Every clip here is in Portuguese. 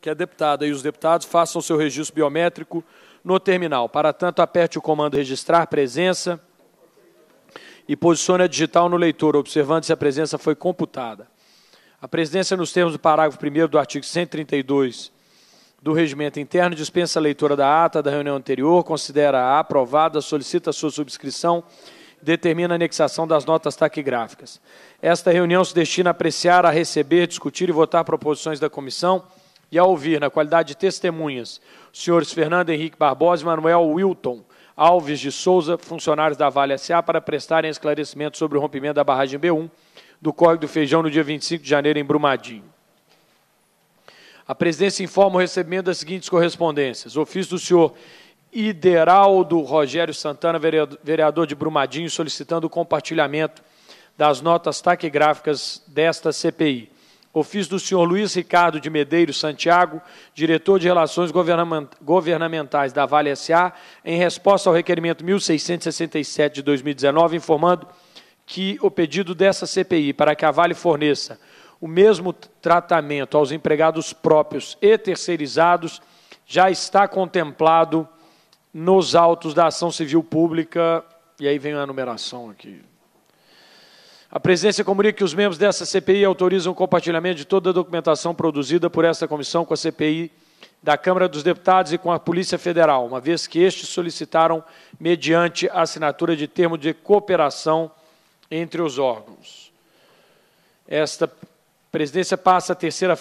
que a deputada e os deputados façam seu registro biométrico no terminal. Para tanto, aperte o comando registrar presença e posicione a digital no leitor, observando se a presença foi computada. A presidência, nos termos do parágrafo 1º do artigo 132 do Regimento Interno, dispensa a leitura da ata da reunião anterior, considera-a aprovada, solicita a sua subscrição e determina a anexação das notas taquigráficas. Esta reunião se destina a apreciar, a receber, discutir e votar proposições da comissão e a ouvir, na qualidade de testemunhas, os senhores Fernando Henrique Barbosa e Manuel Wilton Alves de Souza, funcionários da Vale S.A., para prestarem esclarecimento sobre o rompimento da barragem B1 do Córrego do Feijão no dia 25 de janeiro em Brumadinho. A presidência informa o recebimento das seguintes correspondências. Ofício do senhor Ideraldo Rogério Santana, vereador de Brumadinho, solicitando o compartilhamento das notas taquigráficas desta CPI. Ofício do senhor Luiz Ricardo de Medeiros Santiago, diretor de Relações Governamentais da Vale S.A., em resposta ao requerimento 1667 de 2019, informando que o pedido dessa CPI para que a Vale forneça o mesmo tratamento aos empregados próprios e terceirizados já está contemplado nos autos da ação civil pública, e aí vem a numeração aqui. A presidência comunica que os membros dessa CPI autorizam o compartilhamento de toda a documentação produzida por esta comissão com a CPI da Câmara dos Deputados e com a Polícia Federal, uma vez que estes solicitaram mediante a assinatura de termo de cooperação entre os órgãos. Esta presidência passa a primeira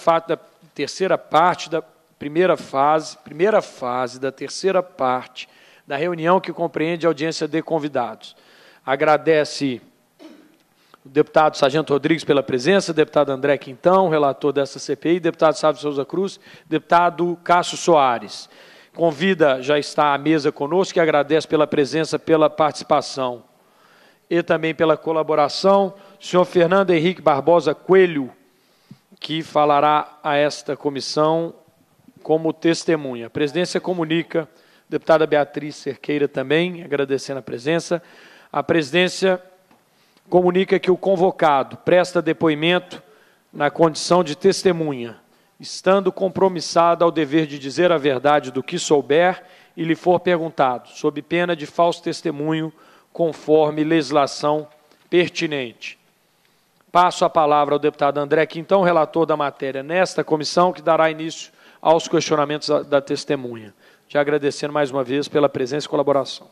fase da terceira parte da reunião, que compreende a audiência de convidados. Agradece o deputado Sargento Rodrigues pela presença, deputado André Quintão, relator dessa CPI, deputado Sávio Souza Cruz, deputado Cássio Soares. Convida, já está à mesa conosco, e agradece pela presença, pela participação e também pela colaboração, o senhor Fernando Henrique Barbosa Coelho, que falará a esta comissão como testemunha. A presidência comunica, deputada Beatriz Cerqueira também, agradecendo a presença. A presidência comunica que o convocado presta depoimento na condição de testemunha, estando compromissado ao dever de dizer a verdade do que souber e lhe for perguntado, sob pena de falso testemunho, conforme legislação pertinente. Passo a palavra ao deputado André Quintão, relator da matéria nesta comissão, que dará início aos questionamentos da testemunha. Já agradecendo mais uma vez pela presença e colaboração.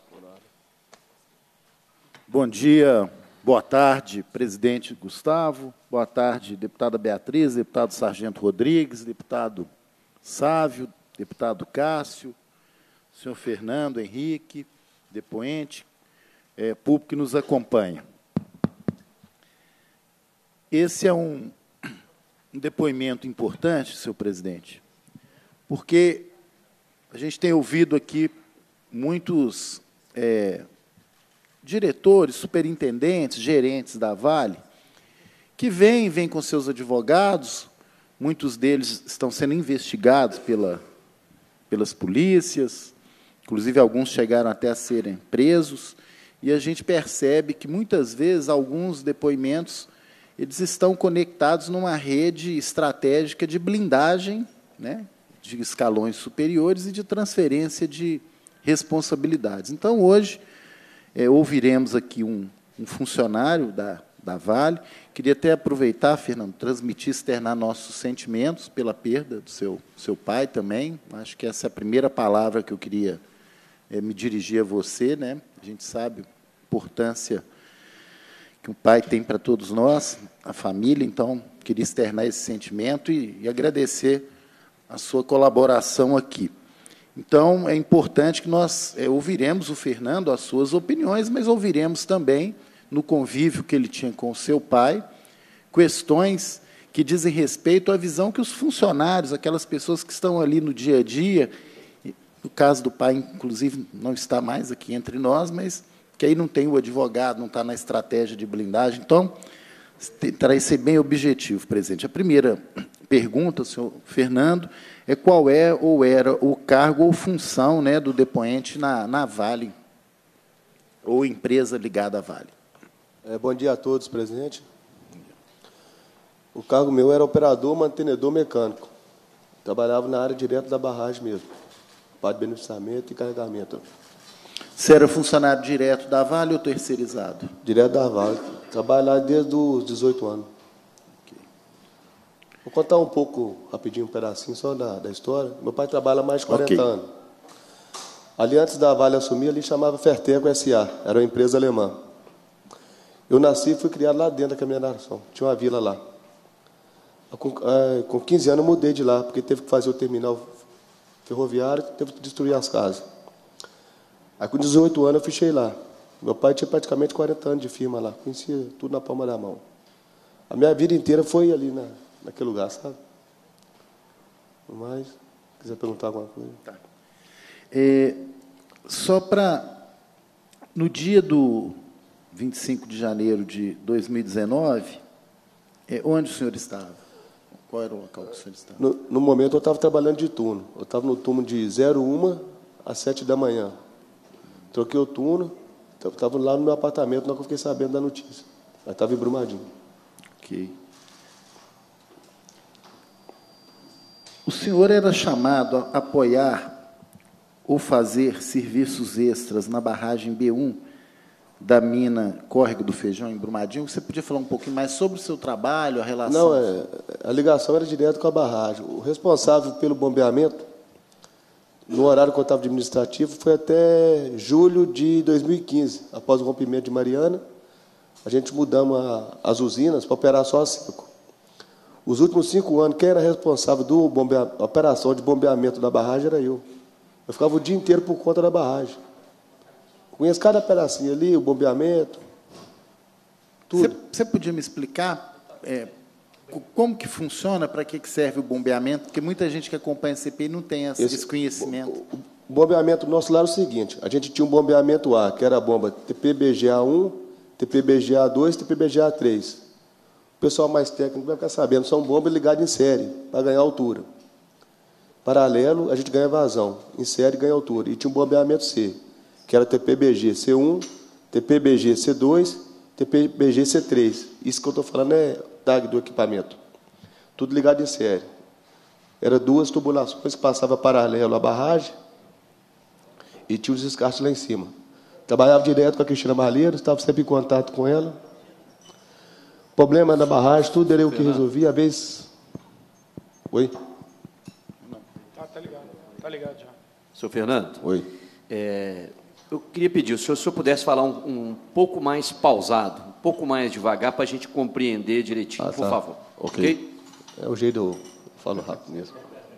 Bom dia, boa tarde, presidente Gustavo, boa tarde, deputada Beatriz, deputado Sargento Rodrigues, deputado Sávio, deputado Cássio, senhor Fernando Henrique, depoente, público que nos acompanha. Esse é um depoimento importante, senhor presidente, porque a gente tem ouvido aqui muitos diretores, superintendentes, gerentes da Vale, que vêm com seus advogados, muitos deles estão sendo investigados pelas polícias, inclusive alguns chegaram até a serem presos, e a gente percebe que, muitas vezes, alguns depoimentos eles estão conectados numa rede estratégica de blindagem, né, de escalões superiores e de transferência de responsabilidades. Então, hoje, ouviremos aqui um funcionário da Vale. Queria até aproveitar, Fernando, transmitir, externar nossos sentimentos pela perda do seu pai também. Acho que essa é a primeira palavra que eu queria me dirigir a você, né? A gente sabe a importância que o pai tem para todos nós, a família, então, queria externar esse sentimento e agradecer a sua colaboração aqui. Então, é importante que nós ouviremos o Fernando, as suas opiniões, mas ouviremos também, no convívio que ele tinha com o seu pai, questões que dizem respeito à visão que os funcionários, aquelas pessoas que estão ali no dia a dia, no caso do pai, inclusive, não está mais aqui entre nós, mas que aí não tem o advogado, não está na estratégia de blindagem. Então, tentarei ser bem objetivo, presidente. A primeira pergunta, senhor Fernando, é qual é ou era o cargo ou função, né, do depoente na Vale, ou empresa ligada à Vale. Bom dia a todos, presidente. O cargo meu era operador mantenedor mecânico. Trabalhava na área direto da barragem mesmo, parte de beneficiamento e carregamento. Você era funcionário direto da Vale ou terceirizado? Direto da Vale. Trabalho lá desde os 18 anos. Vou contar um pouco, rapidinho, um pedacinho só da história. Meu pai trabalha há mais de 40 anos. Ali, antes da Vale assumir, ali chamava Ferteco S.A., era uma empresa alemã. Eu nasci e fui criado lá dentro da mineração. Tinha uma vila lá. Com 15 anos eu mudei de lá, porque teve que fazer o terminal ferroviário, teve que destruir as casas. Aí com 18 anos eu fichei lá. Meu pai tinha praticamente 40 anos de firma lá, conhecia tudo na palma da mão. A minha vida inteira foi ali naquele lugar, sabe? Mas, se quiser perguntar alguma coisa. Tá. Só para... No dia do 25 de janeiro de 2019, onde o senhor estava? Qual era o local que o senhor estava? No momento, eu estava trabalhando de turno. Eu estava no turno de 01 às 7 da manhã. Troquei o turno, estava lá no meu apartamento, na hora que eu fiquei sabendo da notícia. Mas estava em Brumadinho. Ok. O senhor era chamado a apoiar ou fazer serviços extras na barragem B1 da mina Córrego do Feijão, em Brumadinho. Você podia falar um pouquinho mais sobre o seu trabalho, a relação? Não, a ligação era direto com a barragem. O responsável pelo bombeamento, no horário que eu estava de administrativo, foi até julho de 2015. Após o rompimento de Mariana, a gente mudamos as usinas para operar só a seco. Os últimos 5 anos, quem era responsável da operação de bombeamento da barragem era eu. Eu ficava o dia inteiro por conta da barragem. Conheço cada pedacinho ali, o bombeamento, tudo. Você podia me explicar como que funciona, para que serve o bombeamento? Porque muita gente que acompanha a CPI não tem esse conhecimento. O bombeamento nosso lá era o seguinte: a gente tinha um bombeamento A, que era a bomba TPBGA1, TPBGA2, TPBGA3. O pessoal mais técnico vai ficar sabendo, são bombas ligadas em série, para ganhar altura. Paralelo, a gente ganha vazão, em série ganha altura. E tinha um bombeamento C, que era TPBG C1, TPBG C2, TPBG C3. Isso que eu estou falando é tag do equipamento. Tudo ligado em série. Era 2 tubulações que passavam paralelo à barragem e tinha os descartes lá em cima. Trabalhava direto com a Cristina Malheiro, estava sempre em contato com ela. Problema da barragem, tudo era eu que resolvia. Às vezes... Oi? Tá ligado. Tá ligado já. Senhor Fernando? Oi. Eu queria pedir, se o senhor pudesse falar um pouco mais pausado, um pouco mais devagar, para a gente compreender direitinho, por favor. Ok? É o jeito eu falo rápido mesmo.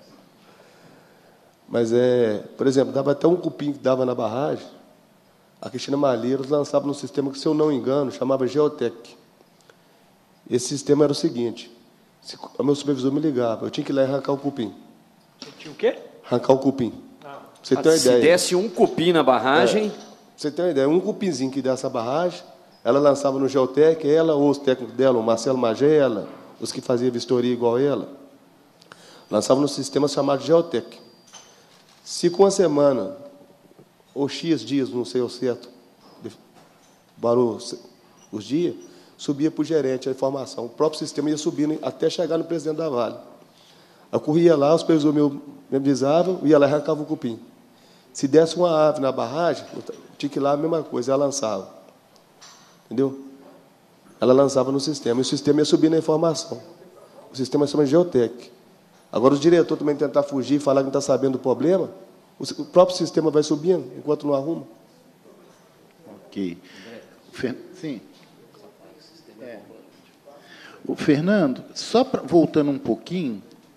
Mas, por exemplo, dava até um cupim que dava na barragem, a Cristina Malheiros lançava num sistema que, se eu não me engano, chamava Geotec. Esse sistema era o seguinte: se o meu supervisor me ligava, eu tinha que ir lá e arrancar o cupim. Você tinha o quê? Arrancar o cupim. Você tem uma Se ideia? desse um cupim na barragem... Você tem uma ideia? Um cupinzinho que dessa barragem, ela lançava no Geotec, ela ou os técnicos dela, o Marcelo Magela, os que faziam vistoria igual ela, lançava no sistema chamado Geotec. Se com uma semana, ou X dias, não sei ao certo, parou os dias, subia para o gerente a informação. O próprio sistema ia subindo até chegar no presidente da Vale. Eu corria lá, os supervisores me avisavam, ia lá e arrancava o cupim. Se desse uma ave na barragem, tinha que ir lá a mesma coisa, ela lançava. Entendeu? Ela lançava no sistema, e o sistema ia subindo a informação. O sistema chama Geotec. Agora, os diretores também tentar fugir e falar que não está sabendo do problema, o próprio sistema vai subindo, enquanto não arruma. Ok. Sim. O Fernando, só voltando um pouquinho,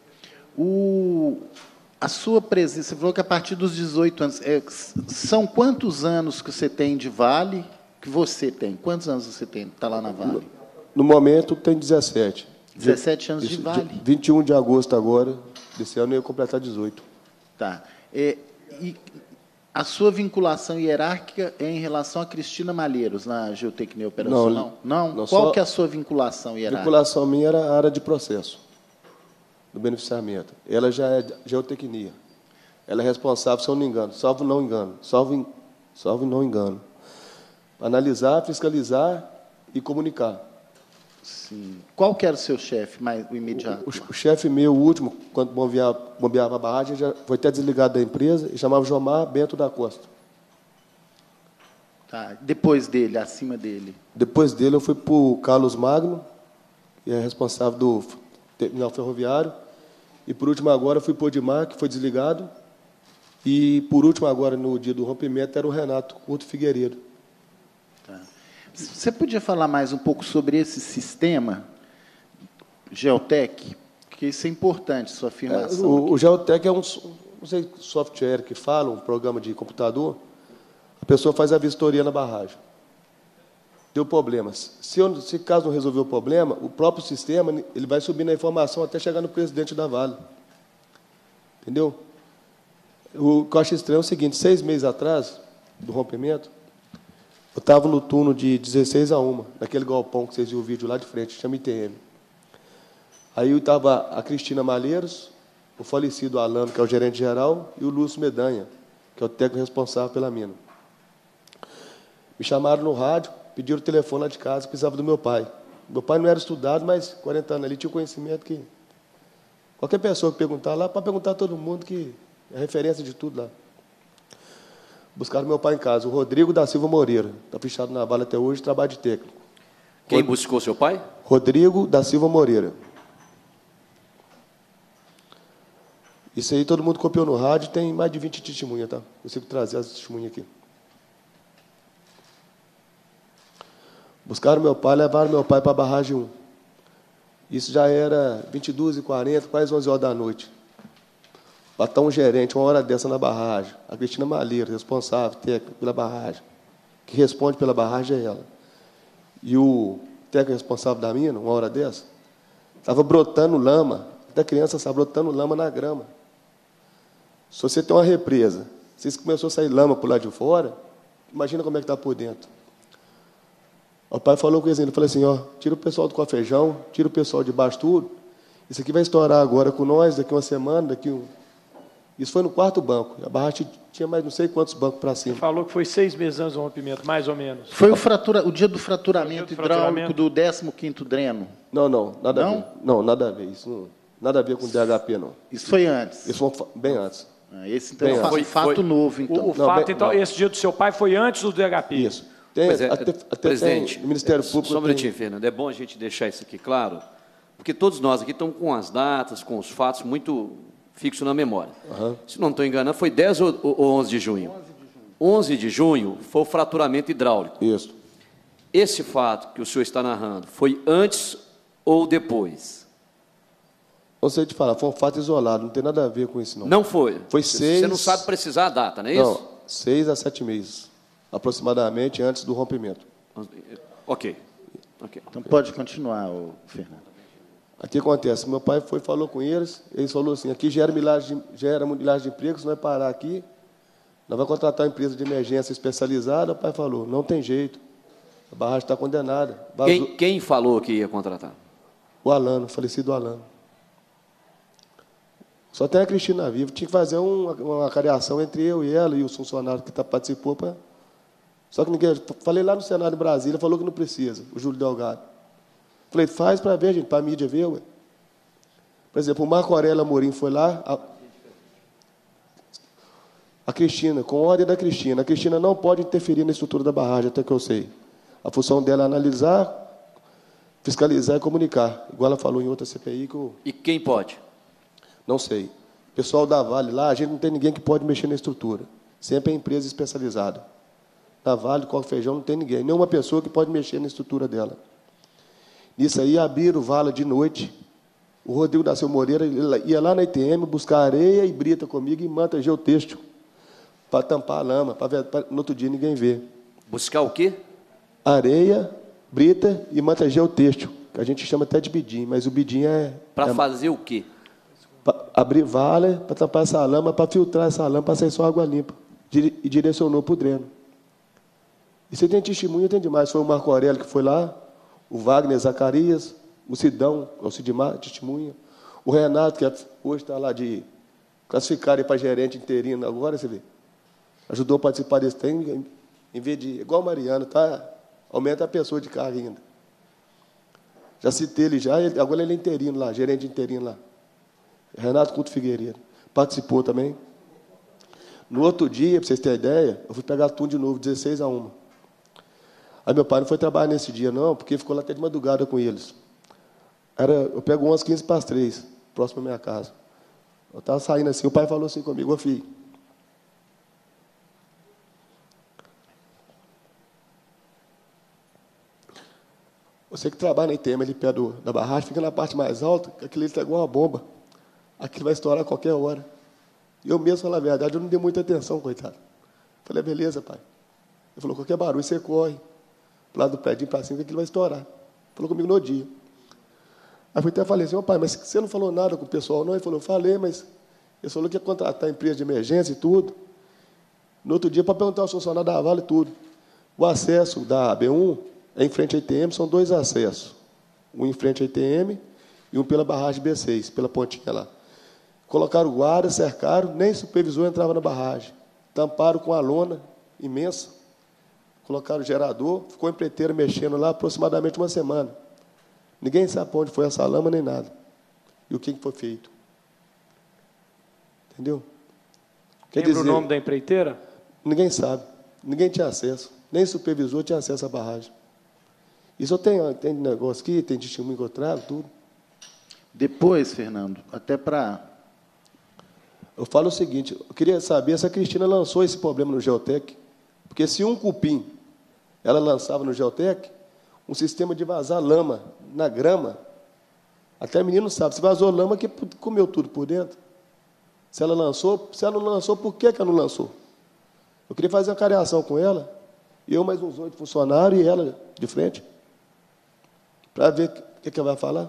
a sua presença, você falou que a partir dos 18 anos, são quantos anos que você tem de Vale, que você tem? Quantos anos você tem, está lá na Vale? No momento, tem 17. 17 anos de Vale. 21 de agosto agora, desse ano, eu ia completar 18. Tá. E a sua vinculação hierárquica é em relação a Cristina Malheiros, na Geotecnia Operacional? Não? Qual que é a sua vinculação A hierárquica? vinculação minha era a área de processo, do beneficiamento. Ela já é geotecnia. Ela é responsável, se eu não me engano, salvo não engano, analisar, fiscalizar e comunicar. Sim. Qual que era o seu chefe, mais o imediato? O chefe meu, o último, quando bombeava a barragem, já foi até desligado da empresa, e chamava Jomar Bento da Costa. Tá. Depois dele, acima dele? Depois dele, eu fui para o Carlos Magno, que é responsável do terminal ferroviário. E, por último, agora, fui para o Odimar, que foi desligado. E, por último, agora, no dia do rompimento, era o Renato Couto Figueiredo. Tá. Você podia falar mais um pouco sobre esse sistema Geotec? Porque isso é importante, sua afirmação. O Geotec é um, não sei, software que fala, um programa de computador. A pessoa faz a vistoria na barragem. Deu problemas. Se caso não resolver o problema, o próprio sistema ele vai subindo a informação até chegar no presidente da Vale. Entendeu? O que eu acho estranho é o seguinte: 6 meses atrás do rompimento, eu estava no turno de 16 a 1, naquele galpão que vocês viram o vídeo lá de frente, chama ITM. Aí estava a Cristina Malheiros, o falecido Alano, que é o gerente geral, e o Lúcio Medanha, que é o técnico responsável pela mina. Me chamaram no rádio, pediram o telefone lá de casa, precisava do meu pai. Meu pai não era estudado, mas 40 anos ali tinha um conhecimento que... Qualquer pessoa que perguntar lá, pode perguntar a todo mundo, que é referência de tudo lá. Buscaram meu pai em casa, o Rodrigo da Silva Moreira. Está fichado na Vale até hoje, trabalho de técnico. Quem buscou seu pai? Rodrigo da Silva Moreira. Isso aí todo mundo copiou no rádio, tem mais de 20 testemunhas, tá? Consigo trazer as testemunhas aqui. Buscaram meu pai, levaram meu pai para a barragem 1. Isso já era 22h40, quase 11 horas da noite. Batar um gerente, uma hora dessa na barragem. A Cristina Malheiro, responsável técnico pela barragem. Que responde pela barragem é ela. E o técnico responsável da mina, uma hora dessa, estava brotando lama. Da criança estava brotando lama na grama. Se você tem uma represa, se começou a sair lama por lá de fora, imagina como é que está por dentro. O pai falou com eles, ele falou assim, ó, tira o pessoal do Cofejão, tira o pessoal de baixo tudo, isso aqui vai estourar agora com nós, daqui uma semana, Isso foi no 4º banco, a barragem tinha mais não sei quantos bancos para cima. Você falou que foi 6 meses antes do rompimento, mais ou menos. Foi o dia do fraturamento hidráulico do 15º dreno? Não, nada a ver. Não, nada a ver, isso não, nada a ver com o DHP, não. Isso foi antes? Isso foi bem antes. Esse, então, é um fato novo, então. Esse dia do seu pai foi antes do DHP. Isso. Presidente, o Ministério Público... Só um minutinho, Fernando. É bom a gente deixar isso aqui claro, porque todos nós aqui estamos com as datas, com os fatos muito fixos na memória. Uhum. Se não estou enganando, foi 10 ou 11 de junho? 11 de junho foi o fraturamento hidráulico. Isso. Esse fato que o senhor está narrando foi antes ou depois? Não sei te falar, foi um fato isolado, não tem nada a ver com isso, não. Não foi? Foi 6... Você não sabe precisar a data, não é isso? Não, 6 a 7 meses, aproximadamente, antes do rompimento. Ok. Então, pode continuar, Fernando. Aqui acontece, meu pai falou com eles falou assim, aqui gera milhares de empregos, não vai parar aqui, nós vamos contratar uma empresa de emergência especializada. O pai falou, não tem jeito, a barragem está condenada. Quem falou que ia contratar? O Alano, o falecido Alano. Só tem a Cristina viva. Tinha que fazer uma cariação entre eu e ela e os funcionários que participou. Só que ninguém... Falei lá no Senado de Brasília, falou que não precisa, o Júlio Delgado. Falei, faz para ver, gente, para a mídia ver. Ué. Por exemplo, o Marco Aurélio Amorim foi lá... A Cristina, com ordem da Cristina. A Cristina não pode interferir na estrutura da barragem, até que eu sei. A função dela é analisar, fiscalizar e comunicar. Igual ela falou em outra CPI. E quem pode? Não sei. O pessoal da Vale lá, a gente não tem ninguém que pode mexer na estrutura. Sempre é empresa especializada. Na Vale, Cofejão, não tem ninguém. Nenhuma pessoa que pode mexer na estrutura dela. Nisso aí, abriram vala de noite. O Rodrigo da Silva Moreira ia lá na ITM buscar areia e brita comigo e manta geotêxtil para tampar a lama, para no outro dia ninguém ver. Buscar o quê? Areia, brita e manta geotêxtil, que a gente chama até de bidim, mas o bidim é... Para fazer o quê? Para abrir vala, para tampar essa lama, para filtrar essa lama, para sair só água limpa. E direcionou para o dreno. E você tem testemunha, tem demais. Foi o Marco Aurélio que foi lá, o Wagner Zacarias, o Sidão, o Sidmar, testemunha. O Renato, que hoje está lá de classificar para gerente interino, agora você vê. Ajudou a participar desse trem, em vez de, igual o Mariano, tá? Aumenta a pessoa de carga ainda. Já citei ele já, agora ele é interino lá, gerente interino lá. Renato Couto Figueiredo. Participou também. No outro dia, para vocês terem ideia, eu fui pegar turno de novo, 16-1. Aí meu pai não foi trabalhar nesse dia, não, porque ficou lá até de madrugada com eles. Eu pego 11, 15 para as 3, próximo à minha casa. Eu estava saindo assim, o pai falou assim comigo: ô filho, você que trabalha na ITM ali perto da barragem, fica na parte mais alta, que aquilo ali está igual uma bomba. Aquilo vai estourar a qualquer hora. E eu mesmo, falar a verdade, eu não dei muita atenção, coitado. Falei: beleza, pai. Ele falou: qualquer barulho você corre para lado do prédio para cima, que aquilo vai estourar. Falou comigo no dia. Aí eu até falei assim: ô pai, mas você não falou nada com o pessoal, não? Ele falou: eu falei, mas ele falou que ia contratar a empresa de emergência e tudo. No outro dia, para perguntar aos funcionários da Vale e tudo. O acesso da B1 é em frente à ITM, são 2 acessos. Um em frente à ITM e um pela barragem B6, pela pontinha lá. Colocaram guarda, cercaram, nem supervisor entrava na barragem. Tamparam com a lona imensa. Colocaram o gerador, ficou a empreiteira mexendo lá aproximadamente uma semana. Ninguém sabe para onde foi essa lama nem nada. E o que foi feito. Entendeu? Lembra o nome da empreiteira? Ninguém sabe. Ninguém tinha acesso. Nem supervisor tinha acesso à barragem. Isso eu tenho, tem negócio aqui, tem testemunho que eu trago, tudo. Depois, Fernando, até para... Eu falo o seguinte, eu queria saber se a Cristina lançou esse problema no Geotec, porque se um cupim ela lançava no Geotec, um sistema de vazar lama na grama, até menino sabe, se vazou lama, que comeu tudo por dentro. Se ela lançou, se ela não lançou, por que ela não lançou? Eu queria fazer uma cariação com ela, eu mais uns 8 funcionários e ela de frente, para ver o que ela vai falar.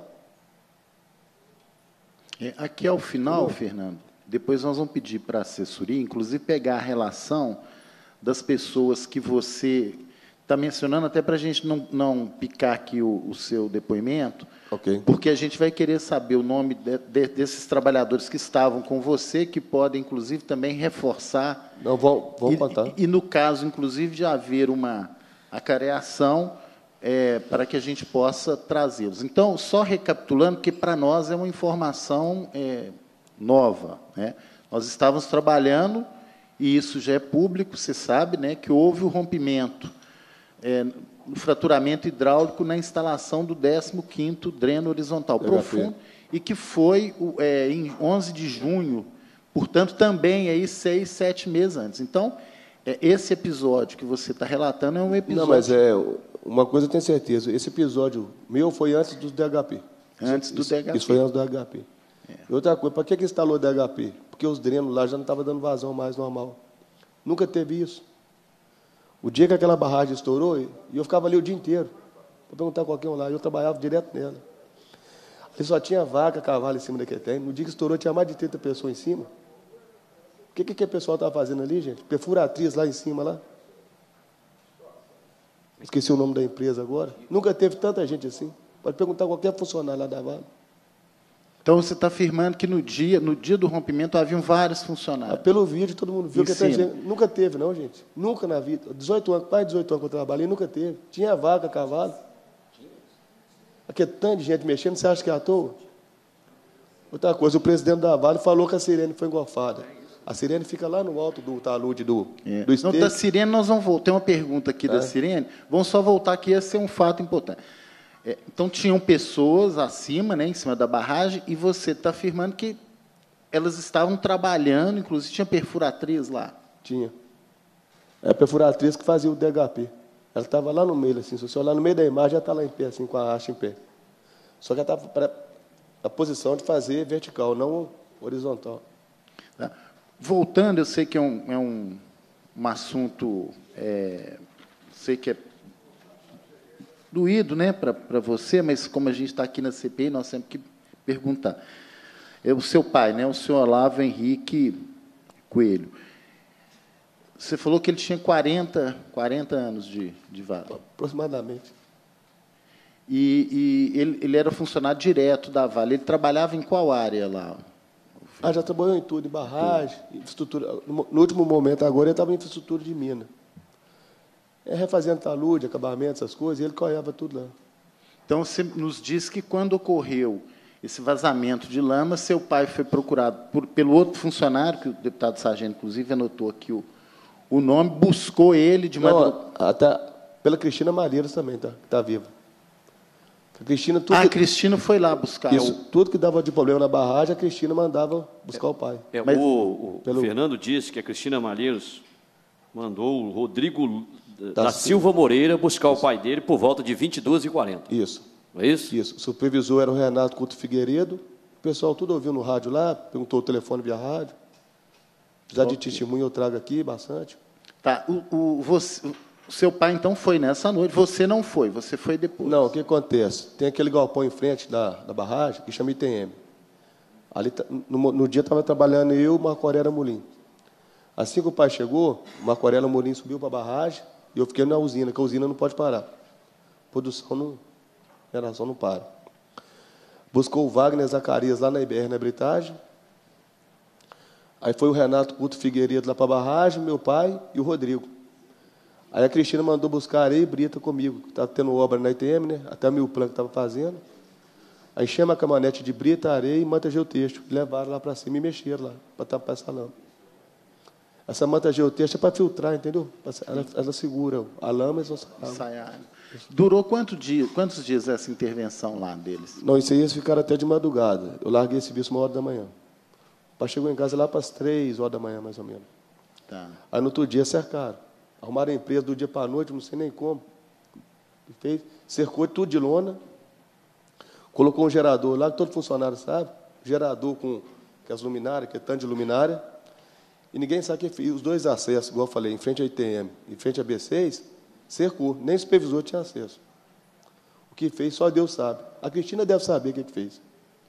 Aqui ao final, Fernando, depois nós vamos pedir para a assessoria, inclusive pegar a relação das pessoas que você está mencionando, até para a gente não picar aqui o seu depoimento, okay, porque a gente vai querer saber o nome desses trabalhadores que estavam com você, que podem, inclusive, também reforçar. Não, vamos contar. E, no caso, inclusive, de haver uma acareação, para que a gente possa trazê-los. Então, só recapitulando, que para nós é uma informação nova, né? Nós estávamos trabalhando, e isso já é público, você sabe, né, que houve o rompimento, no fraturamento hidráulico na instalação do 15º dreno horizontal profundo, e que foi em 11 de junho, portanto, também aí 6, 7 meses antes. Então, esse episódio que você está relatando é um episódio... Não, mas uma coisa eu tenho certeza, esse episódio meu foi antes do DHP. Antes do DHP. Isso foi antes do DHP. E outra coisa, para que instalou o DHP? Porque os drenos lá já não estavam dando vazão mais normal. Nunca teve isso. O dia que aquela barragem estourou, e eu ficava ali o dia inteiro, para perguntar a qualquer um lá, eu trabalhava direto nela. Ali só tinha vaca, cavalo em cima daquele trem. No dia que estourou, tinha mais de 30 pessoas em cima. O que o pessoal estava fazendo ali, gente? Perfuratriz lá em cima, lá. Esqueci o nome da empresa agora. Nunca teve tanta gente assim. Pode perguntar a qualquer funcionário lá da Vale. Então, você está afirmando que no dia do rompimento haviam vários funcionários. Pelo vídeo, todo mundo viu. Nunca teve, não, gente. Nunca na vida. 18 anos, quase 18 anos que eu trabalhei, nunca teve. Tinha vaca, cavalo. Aquele tanto de gente mexendo, você acha que é à toa? Outra coisa, o presidente da Vale falou que a sirene foi engolfada. A sirene fica lá no alto do talude do esteio. Não, da sirene nós vamos voltar. Tem uma pergunta aqui da sirene. Vamos só voltar aqui, esse é um fato importante. Então, tinham pessoas acima, né, em cima da barragem, e você está afirmando que elas estavam trabalhando, inclusive tinha perfuratriz lá. Tinha. É a perfuratriz que fazia o DHP. Ela estava lá no meio, assim, se você olhar no meio da imagem, ela está lá em pé, assim, com a haste em pé. Só que ela estava para a posição de fazer vertical, não horizontal. Tá. Voltando, eu sei que é um assunto, sei que é doído, né, para você, mas como a gente está aqui na CPI, nós temos que perguntar. O seu pai, né, o senhor Olavo Henrique Coelho, você falou que ele tinha 40 anos de Vale. Aproximadamente. E ele era funcionário direto da Vale. Ele trabalhava em qual área lá? Já trabalhou em tudo, em barragem, infraestrutura. No último momento, agora, ele estava em infraestrutura de mina. Refazendo talude, acabamento, essas coisas, e ele correva tudo lá. Então, você nos diz que quando ocorreu esse vazamento de lama, seu pai foi procurado pelo outro funcionário, que o deputado Sargento, inclusive, anotou aqui o nome, buscou ele de Não, até pela Cristina Malheiros também, que está viva. A Cristina, a Cristina foi lá buscar. Isso, tudo que dava de problema na barragem, a Cristina mandava buscar o pai. O Fernando disse que a Cristina Malheiros mandou o Rodrigo da Silva Moreira buscar o pai dele por volta de 22h40. Isso. Não é isso? Isso. O supervisor era o Renato Couto Figueiredo. O pessoal tudo ouviu no rádio lá, perguntou o telefone via rádio. Precisar de testemunho, eu trago aqui bastante. Tá. O seu pai, então, foi nessa noite. Você não foi, você foi depois. Não, o que acontece? Tem aquele galpão em frente da barragem, que chama ITM. Ali, no dia estava trabalhando eu e o Marco Aurélio Amolim. Assim que o pai chegou, o Marco Aurélio Amolim subiu para a barragem e eu fiquei na usina, que a usina não pode parar. Produção não, geração não para. Buscou o Wagner Zacarias lá na IBR, na Britagem. Aí foi o Renato Couto Figueiredo lá para a barragem, meu pai e o Rodrigo. Aí a Cristina mandou buscar areia e brita comigo, que estava tendo obra na ITM, né? Até o Mil Plan que estava fazendo. Aí chama a caminhonete de brita, areia e manta geotexto. Levaram lá para cima e mexeram lá, para tapar essa lama. Essa manta geotexto é para filtrar, entendeu? Ela segura a lama e só sai água. Durou quantos dias essa intervenção lá deles? Não, isso aí eles ficaram até de madrugada. Eu larguei esse serviço 1h da manhã. O pai chegou em casa lá para as 3h da manhã, mais ou menos. Tá. Aí no outro dia cercaram. Arrumaram a empresa do dia para a noite, não sei nem como. Cercou tudo de lona. Colocou um gerador lá, que todo funcionário sabe. Gerador com as luminárias, que é tanto de luminária. E ninguém sabe o que fez. Os dois acessos, igual eu falei, em frente à ITM, em frente à B6, cercou. Nem o supervisor tinha acesso. O que fez, só Deus sabe. A Cristina deve saber o que fez.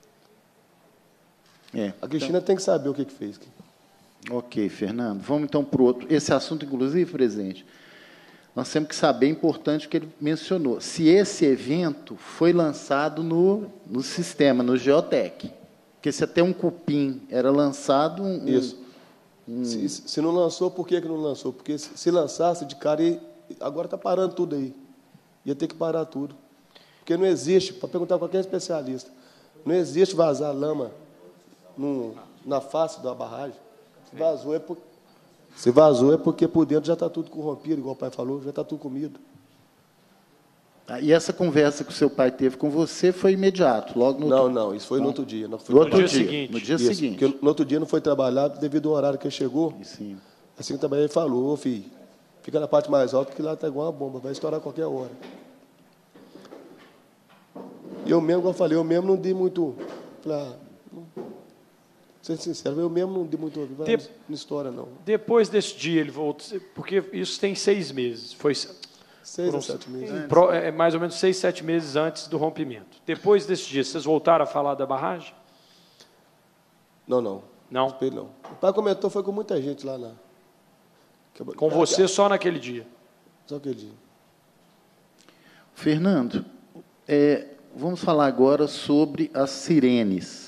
A Cristina tem que saber o que fez. Ok, Fernando. Vamos, então, para o outro. Esse assunto, inclusive, presidente, nós temos que saber, é importante o que ele mencionou, se esse evento foi lançado no sistema, no Geotec. Porque se até um cupim era lançado... Isso. Se não lançou, por que não lançou? Porque se lançasse de cara, agora está parando tudo aí. Ia ter que parar tudo. Porque não existe, para perguntar a qualquer especialista, não existe vazar lama na face da barragem. Se vazou é porque por dentro já está tudo corrompido, igual o pai falou, já está tudo comido. E essa conversa que o seu pai teve com você foi imediato, logo no... Não, isso foi no outro dia. No outro dia seguinte. No dia seguinte. Porque no outro dia não foi trabalhado devido ao horário que ele chegou. Sim. Assim que também ele falou, filho, fica na parte mais alta que lá está igual uma bomba, vai estourar a qualquer hora. E eu mesmo, como eu falei, não dei muito... Ser sincero, eu mesmo não dei muito ouvido, não história, não. Depois desse dia, ele voltou, porque isso tem 6 meses. Foi 6 a 7 meses. Mais ou menos 6, 7 meses antes do rompimento. Depois desse dia, vocês voltaram a falar da barragem? Não. Não? Não. O pai comentou, foi com muita gente lá na... Com você só naquele dia? Só aquele dia. Fernando, vamos falar agora sobre as sirenes.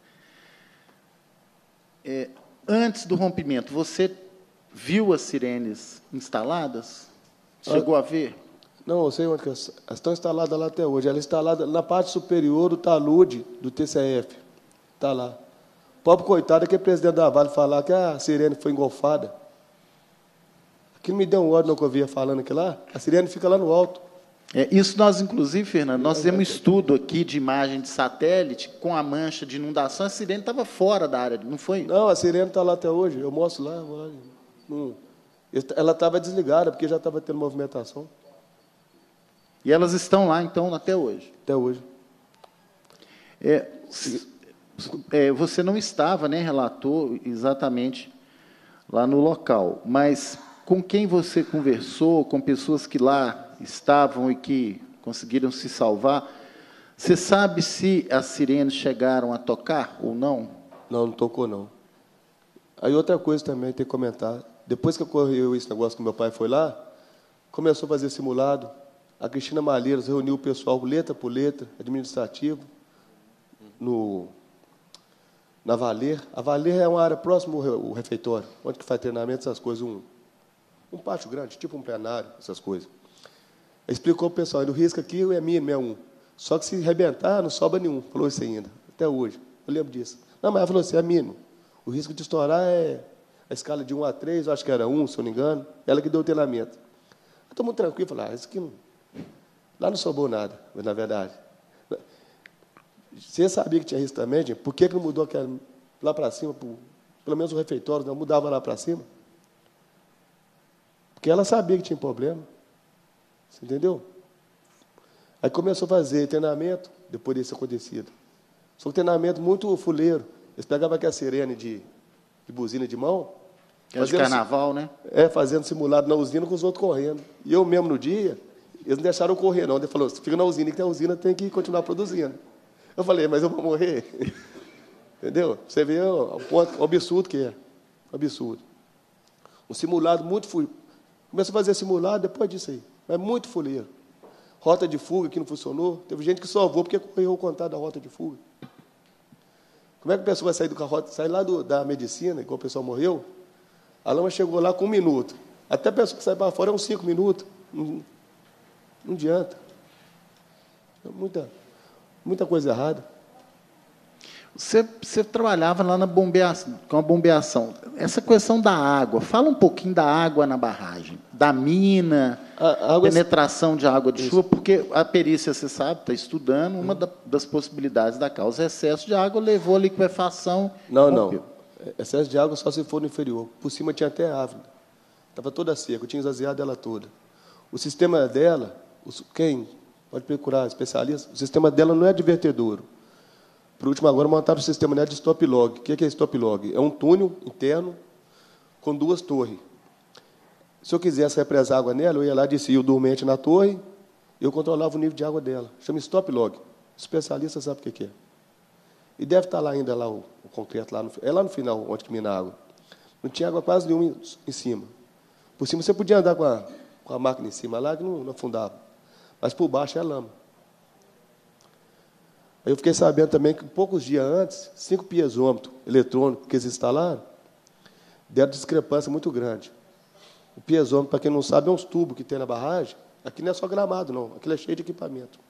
Antes do rompimento, você viu as sirenes instaladas? Chegou a ver? Não, eu sei onde que elas estão instaladas lá até hoje. Ela é instalada na parte superior do talude do TCF. Está lá. Pobre coitado, aquele presidente da Vale falar que a sirene foi engolfada. Aquilo me deu um ódio no que eu via falando aqui lá. A sirene fica lá no alto. Isso nós, inclusive, Fernando, nós fizemos um estudo aqui de imagem de satélite com a mancha de inundação. A sirene estava fora da área, não foi? Não, a sirene está lá até hoje. Eu mostro lá. Ela estava desligada, porque já estava tendo movimentação. E elas estão lá, então, até hoje? Até hoje. Você não estava, né, relator, exatamente lá no local, mas com quem você conversou, com pessoas que lá estavam e que conseguiram se salvar, você sabe se as sirenes chegaram a tocar ou não? Não tocou, não. Aí outra coisa também tem que comentar. Depois que ocorreu esse negócio que meu pai foi lá, começou a fazer simulado. A Cristina Malheiros reuniu o pessoal letra por letra, administrativo, na Valer. A Valer é uma área próxima ao refeitório, onde que faz treinamento, essas coisas, um pátio grande, tipo um plenário, essas coisas. Explicou para o pessoal, o risco aqui é mínimo, Só que se arrebentar, não sobra nenhum. Falou isso ainda, até hoje. Eu lembro disso. Não, mas ela falou assim, é mínimo. O risco de estourar é a escala de 1 a 3, eu acho que era 1, se eu não me engano. Ela que deu o treinamento. Eu estou muito tranquilo, falei, isso aqui não... Lá não sobrou nada, na verdade. Você sabia que tinha risco também, gente? Por que não mudou aquela, lá para cima, pelo menos o refeitório, não mudava lá para cima? Porque ela sabia que tinha problema. Você entendeu? Aí começou a fazer treinamento, depois disso acontecido. Só que treinamento muito fuleiro. Eles pegavam aquela sirene de buzina de mão. É de carnaval, né? Fazendo simulado na usina com os outros correndo. E eu mesmo no dia, eles não deixaram eu correr, não. Ele falou, fica na usina, que a usina tem que continuar produzindo. Eu falei, mas eu vou morrer. Entendeu? Você vê o absurdo que é. Absurdo. Um simulado muito fuleiro. Começou a fazer simulado depois disso aí. Mas muito fuleiro. Rota de fuga que não funcionou. Teve gente que salvou porque correu o contato da rota de fuga. Como é que a pessoa vai sair do carro, sair lá da medicina, igual o pessoal morreu? A lama chegou lá com 1 minuto. Até a pessoa que sai para fora é uns 5 minutos. Não adianta. Muita coisa errada. Você trabalhava lá com a bombeação. Essa questão da água, fala um pouquinho da água na barragem, da mina, penetração de água de chuva, porque a perícia, você sabe, está estudando, uma das possibilidades da causa é excesso de água, levou a liquefação. Não. Excesso de água só se for no inferior. Por cima tinha até árvore. Estava toda seca, eu tinha esvaziado ela toda. O sistema dela, quem pode procurar especialista, o sistema dela não é de vertedouro. Por último, agora montaram o sistema de stop log. O que é stop log? É um túnel interno com 2 torres. Se eu quisesse represar água nela, eu ia lá, descia o dormente na torre, eu controlava o nível de água dela. Chama stop log. O especialista sabe o que é. E deve estar lá ainda lá o concreto, lá no final, onde que mina a água. Não tinha água quase nenhuma em cima. Por cima você podia andar com a máquina em cima lá, que não afundava. Mas por baixo é lama. Aí eu fiquei sabendo também que poucos dias antes, 5 piezômetros eletrônicos que eles instalaram, deram discrepância muito grande. O piezômetro, para quem não sabe, é uns tubos que tem na barragem. Aqui não é só gramado, não. Aquilo é cheio de equipamento.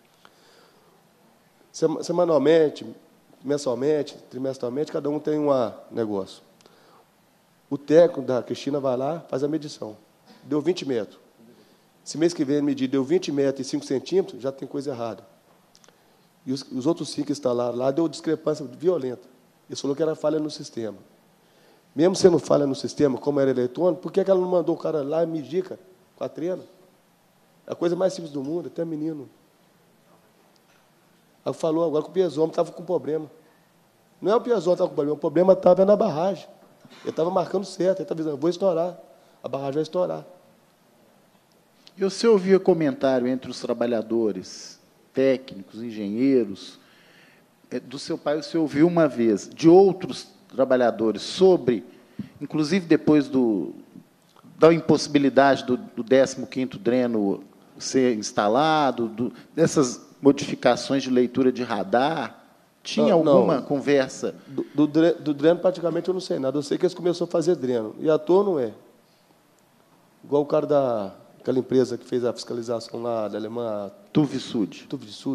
Semanalmente, mensalmente, trimestralmente, cada um tem um negócio. O técnico da Cristina vai lá, faz a medição. Deu 20 metros. Se mês que vem medir deu 20 metros e 5 centímetros, já tem coisa errada. E os outros 5 que instalaram lá deu discrepância violenta. Ele falou que era falha no sistema. Mesmo sendo falha no sistema, como era eletrônico, por que ela não mandou o cara lá medir, cara, com a trena? É a coisa mais simples do mundo, até menino. Ela falou agora que o piezômetro estava com problema. Não é o piezômetro que estava com problema, o problema estava na barragem. Ele estava marcando certo, ele estava dizendo, vou estourar, a barragem vai estourar. E você ouvia comentário entre os trabalhadores, técnicos, engenheiros, do seu pai, você ouviu uma vez, de outros trabalhadores, sobre, inclusive depois da impossibilidade do 15º dreno ser instalado, dessas modificações de leitura de radar, tinha alguma conversa? Do dreno, praticamente, eu não sei nada. Eu sei que eles começaram a fazer dreno. E à toa não é. Igual o cara daquela empresa que fez a fiscalização lá da Alemanha, TÜV Sud.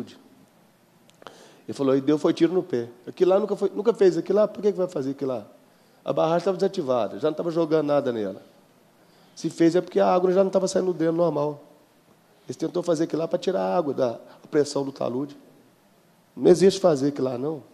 Ele falou, e deu foi tiro no pé. Aquilo lá nunca fez aquilo lá, por que vai fazer aquilo lá? A barragem estava desativada, já não estava jogando nada nela. Se fez é porque a água já não estava saindo do dreno normal. Eles tentou fazer aquilo lá para tirar a água da pressão do talude. Não existe fazer aquilo lá, não.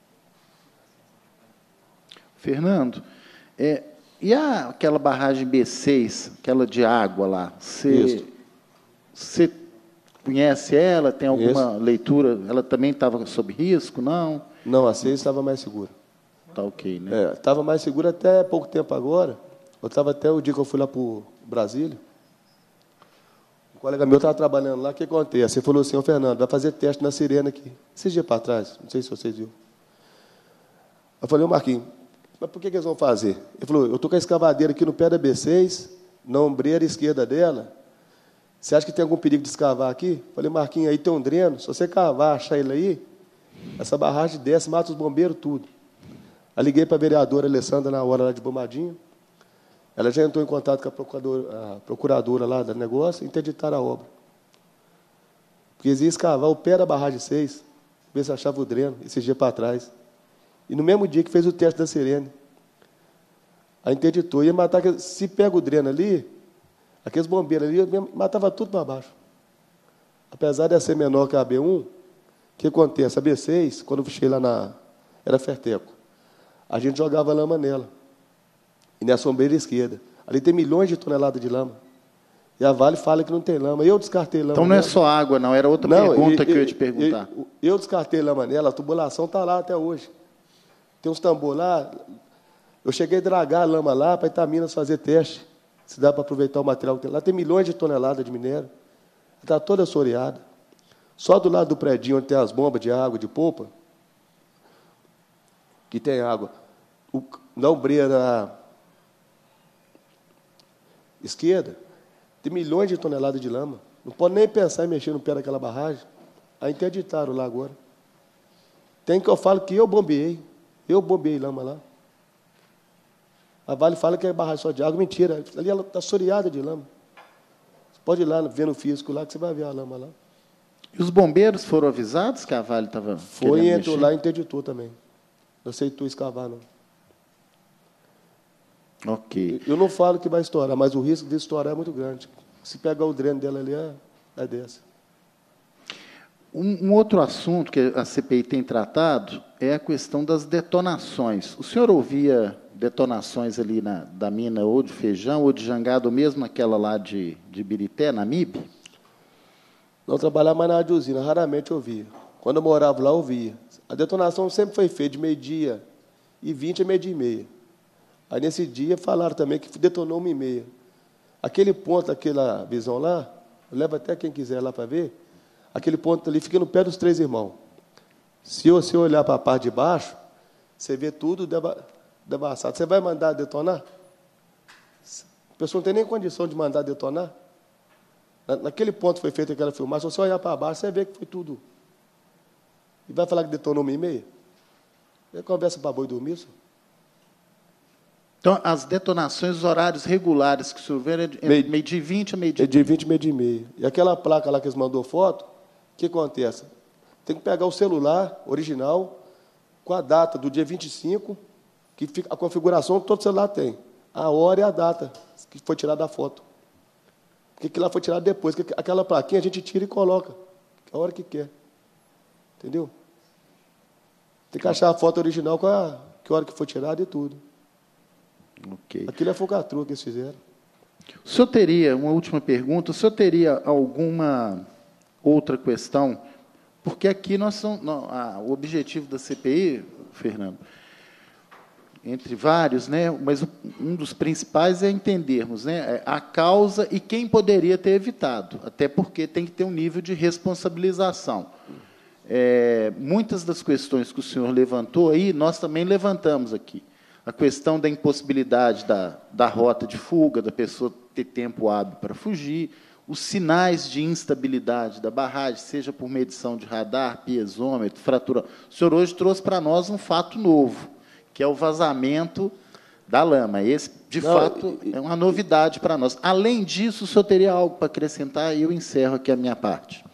Fernando, e aquela barragem B6, aquela de água lá, você conhece ela? Tem alguma leitura? Ela também estava sob risco, não? Não, a 6 estava mais segura. Está ok, né? Estava mais segura até pouco tempo agora. Eu estava até o dia que eu fui lá para o Brasília. Um colega meu estava trabalhando lá, o que acontece? Ele falou assim, Fernando, vai fazer teste na sirene aqui. Esses dias para trás, não sei se vocês viram. Eu falei, Marquinhos, mas por que eles vão fazer? Ele falou, eu estou com a escavadeira aqui no pé da B6, na ombreira esquerda dela. Você acha que tem algum perigo de escavar aqui? Eu falei, Marquinhos, aí tem um dreno, se você cavar, achar ele aí, essa barragem desce, mata os bombeiros, tudo. Aí liguei para a vereadora Alessandra na hora lá de Bombadinho. Ela já entrou em contato com a procuradora lá do negócio e interditaram a obra. Porque eles iam escavar o pé da barragem 6, ver se achava o dreno, esse dia para trás. E no mesmo dia que fez o teste da sirene, a interditou. Ia matar, se pega o dreno ali, aqueles bombeiros ali, matava tudo para baixo. Apesar de ser menor que a AB1, o que acontece? A B6, quando eu cheguei lá era Ferteco, a gente jogava lama nela. E na sombreira esquerda. Ali tem milhões de toneladas de lama. E a Vale fala que não tem lama. Eu descartei lama. Então não é só água, não. Era outra pergunta que eu ia te perguntar. Eu descartei lama nela, a tubulação está lá até hoje. Tem uns tambor lá. Eu cheguei a dragar a lama lá para Itaminas fazer teste. Se dá para aproveitar o material que tem lá. Tem milhões de toneladas de minério. Está toda assoreada. Só do lado do prédio, onde tem as bombas de água, de polpa, que tem água. Na ombreira esquerda, tem milhões de toneladas de lama. Não pode nem pensar em mexer no pé daquela barragem. Aí interditaram lá agora. Tem que eu falo que eu bombeei. Eu bombeei lama lá. A Vale fala que é barragem só de água. Mentira. Ali ela está assoreada de lama. Você pode ir lá, ver no físico lá, que você vai ver a lama lá. E os bombeiros foram avisados que a Vale estava Foi e entrou lá e interditou também. Não aceitou escavar, não. Ok. Eu não falo que vai estourar, mas o risco de estourar é muito grande. Se pegar o dreno dela ali, é dessa. Um outro assunto que a CPI tem tratado é a questão das detonações. O senhor ouvia detonações ali da mina ou de Feijão ou de Jangada, ou mesmo aquela lá de Birité, na MIB? Não trabalhava mais na área de usina, raramente eu via. Quando eu morava lá, eu via. A detonação sempre foi feita de 12h20 a 12h30. Aí, nesse dia, falaram também que detonou 1h30. Aquele ponto, aquela visão lá, leva até quem quiser lá para ver, aquele ponto ali fica no pé dos Três Irmãos. Se você olhar para a parte de baixo, você vê tudo devassado. Você vai mandar detonar? A pessoa não tem nem condição de mandar detonar. Naquele ponto foi feita aquela filmagem, se você olhar para baixo, você vê que foi tudo. E vai falar que detonou 1h30? É conversa para boi dormir, senhor? Então, as detonações, os horários regulares que o senhor vê é meio-dia 20 a meio-dia. Meio-dia 20, meio-dia e meia. E aquela placa lá que eles mandou foto, o que acontece? Tem que pegar o celular original com a data do dia 25, que fica, a configuração todo celular tem. A hora e a data que foi tirada a foto. Porque aquilo lá foi tirado depois. Aquela plaquinha a gente tira e coloca. A hora que quer. Entendeu? Tem que achar a foto original com a hora que foi tirada e tudo. Okay. Aquilo é focatrua que eles fizeram. O senhor teria, uma última pergunta, o senhor teria alguma outra questão? Porque aqui o objetivo da CPI, Fernando, entre vários, né, mas um dos principais é entendermos, né, a causa e quem poderia ter evitado, até porque tem que ter um nível de responsabilização. Muitas das questões que o senhor levantou aí, nós também levantamos aqui. A questão da impossibilidade da rota de fuga, da pessoa ter tempo hábil para fugir, os sinais de instabilidade da barragem, seja por medição de radar, piezômetro, fratura. O senhor hoje trouxe para nós um fato novo, que é o vazamento da lama. Esse, de fato, é uma novidade para nós. Além disso, o senhor teria algo para acrescentar? E eu encerro aqui a minha parte.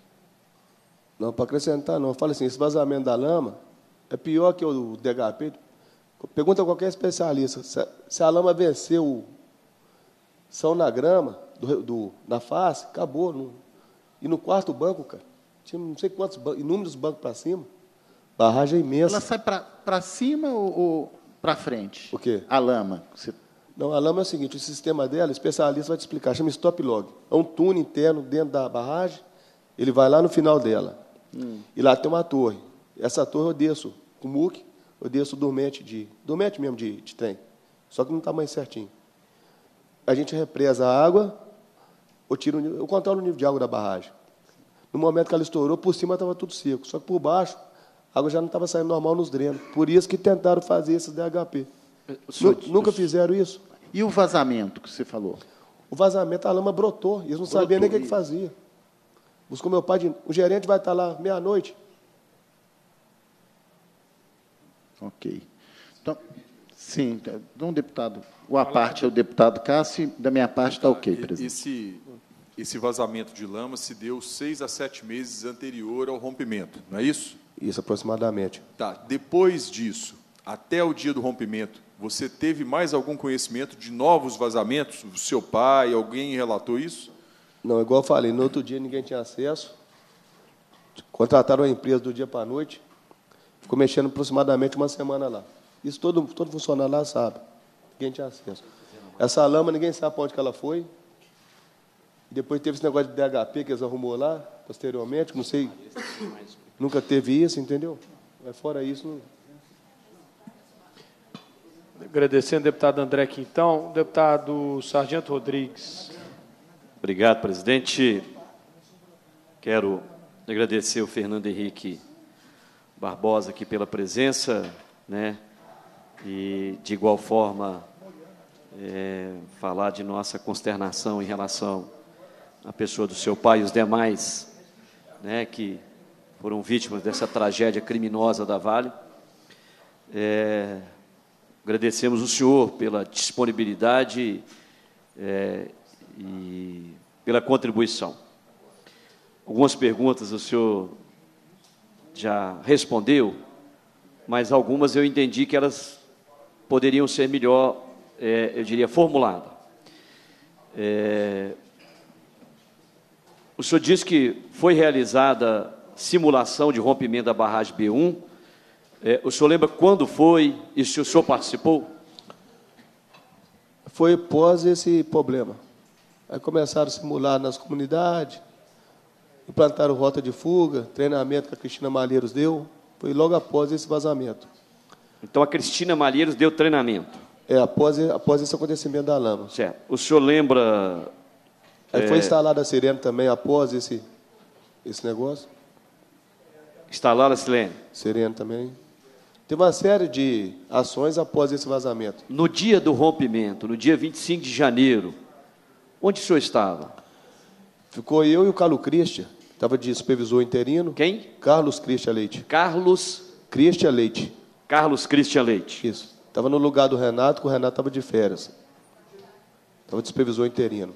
Não, para acrescentar, não. Eu falo assim, esse vazamento da lama é pior que o DHP. Pergunta a qualquer especialista, se a lama venceu são na grama, na face, acabou. E no quarto banco, cara, tinha não sei quantos bancos, inúmeros bancos para cima. Barragem imensa. Ela sai para cima ou para frente? O quê? A lama. Não, a lama é o seguinte, o sistema dela, o especialista vai te explicar, chama stop log. É um túnel interno dentro da barragem, ele vai lá no final dela. E lá tem uma torre. Essa torre eu desço com muque, eu desço dormente mesmo de trem, só que no tamanho certinho. A gente represa a água, eu controlo o nível de água da barragem. No momento que ela estourou, por cima estava tudo seco, só que por baixo, a água já não estava saindo normal nos drenos. Por isso que tentaram fazer esses DHP. Nunca fizeram isso. E o vazamento que você falou? O vazamento, a lama brotou, eles não sabiam nem o que fazia. Buscou meu pai, o gerente vai estar lá meia-noite. Ok. Então, sim, então, deputado, a parte é o deputado Cássio, da minha parte está ok, presidente. esse vazamento de lama se deu 6 a 7 meses anterior ao rompimento, não é isso? Isso, aproximadamente. Tá. Depois disso, até o dia do rompimento, você teve mais algum conhecimento de novos vazamentos? O seu pai, alguém relatou isso? Não, igual eu falei, no outro dia ninguém tinha acesso. Contrataram a empresa do dia para a noite. Ficou mexendo aproximadamente uma semana lá. Isso todo funcionário lá sabe. Ninguém tinha acesso. Essa lama, ninguém sabe para onde que ela foi. Depois teve esse negócio de DHP que eles arrumou lá, posteriormente, não sei. Nunca teve isso, entendeu? Mas fora isso, não... Agradecendo, deputado André Quintão. Deputado Sargento Rodrigues. Obrigado, presidente. Quero agradecer ao Fernando Henrique Barbosa aqui pela presença, né? E, de igual forma, falar de nossa consternação em relação à pessoa do seu pai e os demais, né, que foram vítimas dessa tragédia criminosa da Vale. Agradecemos o senhor pela disponibilidade e pela contribuição. Algumas perguntas o senhor já respondeu, mas algumas eu entendi que elas poderiam ser melhor, eu diria, formuladas. O senhor disse que foi realizada simulação de rompimento da barragem B1. O senhor lembra quando foi e se o senhor participou? Foi após esse problema. Aí começaram a simular nas comunidades, implantaram rota de fuga, treinamento que a Cristina Malheiros deu. Foi logo após esse vazamento. Então, a Cristina Malheiros deu treinamento? Após esse acontecimento da lama. Certo. O senhor lembra... Aí foi instalada a sirene também após esse negócio. Instalaram a sirene? Sirene também. Teve uma série de ações após esse vazamento. No dia do rompimento, no dia 25 de janeiro, onde o senhor estava? Ficou eu e o Carlos Christian, estava de supervisor interino. Quem? Carlos Christian Leite. Carlos Christian Leite. Carlos Christian Leite. Isso. Estava no lugar do Renato, que o Renato estava de férias. Estava de supervisor interino.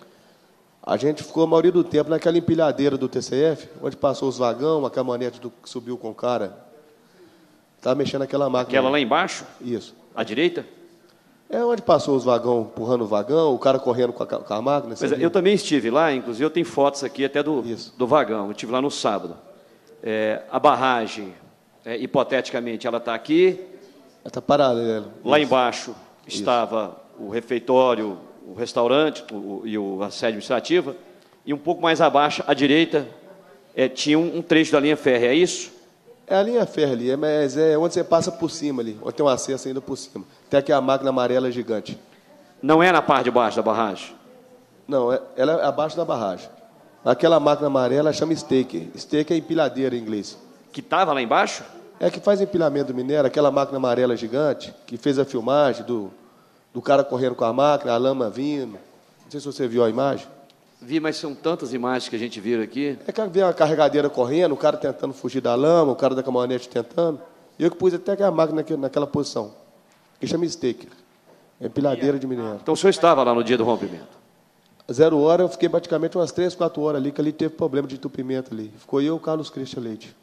A gente ficou a maioria do tempo naquela empilhadeira do TCF, onde passou os vagão, a caminhonete que subiu com o cara. Estava mexendo naquela máquina. Aquela lá embaixo? Isso. À direita? É onde passou os vagão, empurrando o vagão, o cara correndo com a máquina. Pois eu também estive lá, inclusive eu tenho fotos aqui até do vagão. Eu estive lá no sábado. A barragem, hipoteticamente, ela está aqui. Ela está paralela. Lá embaixo estava o refeitório, o restaurante e a sede administrativa. E um pouco mais abaixo, à direita, tinha um trecho da linha férrea, é isso? É a linha férrea ali, mas é onde você passa por cima ali, onde tem um acesso ainda por cima. Tem aqui a máquina amarela gigante. Não é na parte de baixo da barragem? Não, ela é abaixo da barragem. Aquela máquina amarela chama staker. Staker é empilhadeira em inglês. Que estava lá embaixo? É que faz empilhamento do minério, aquela máquina amarela gigante, que fez a filmagem do cara correndo com a máquina, a lama vindo. Não sei se você viu a imagem. Vi, mas são tantas imagens que a gente viu aqui. É que vê uma carregadeira correndo, o cara tentando fugir da lama, o cara da caminhonete tentando. E eu que pus até a máquina naquela posição, que chama staker. É empilhadeira de minério. Então o senhor estava lá no dia do rompimento? 0 hora, eu fiquei praticamente umas 3, 4 horas ali, que ali teve problema de entupimento ali. Ficou eu e o Carlos Christian Leite.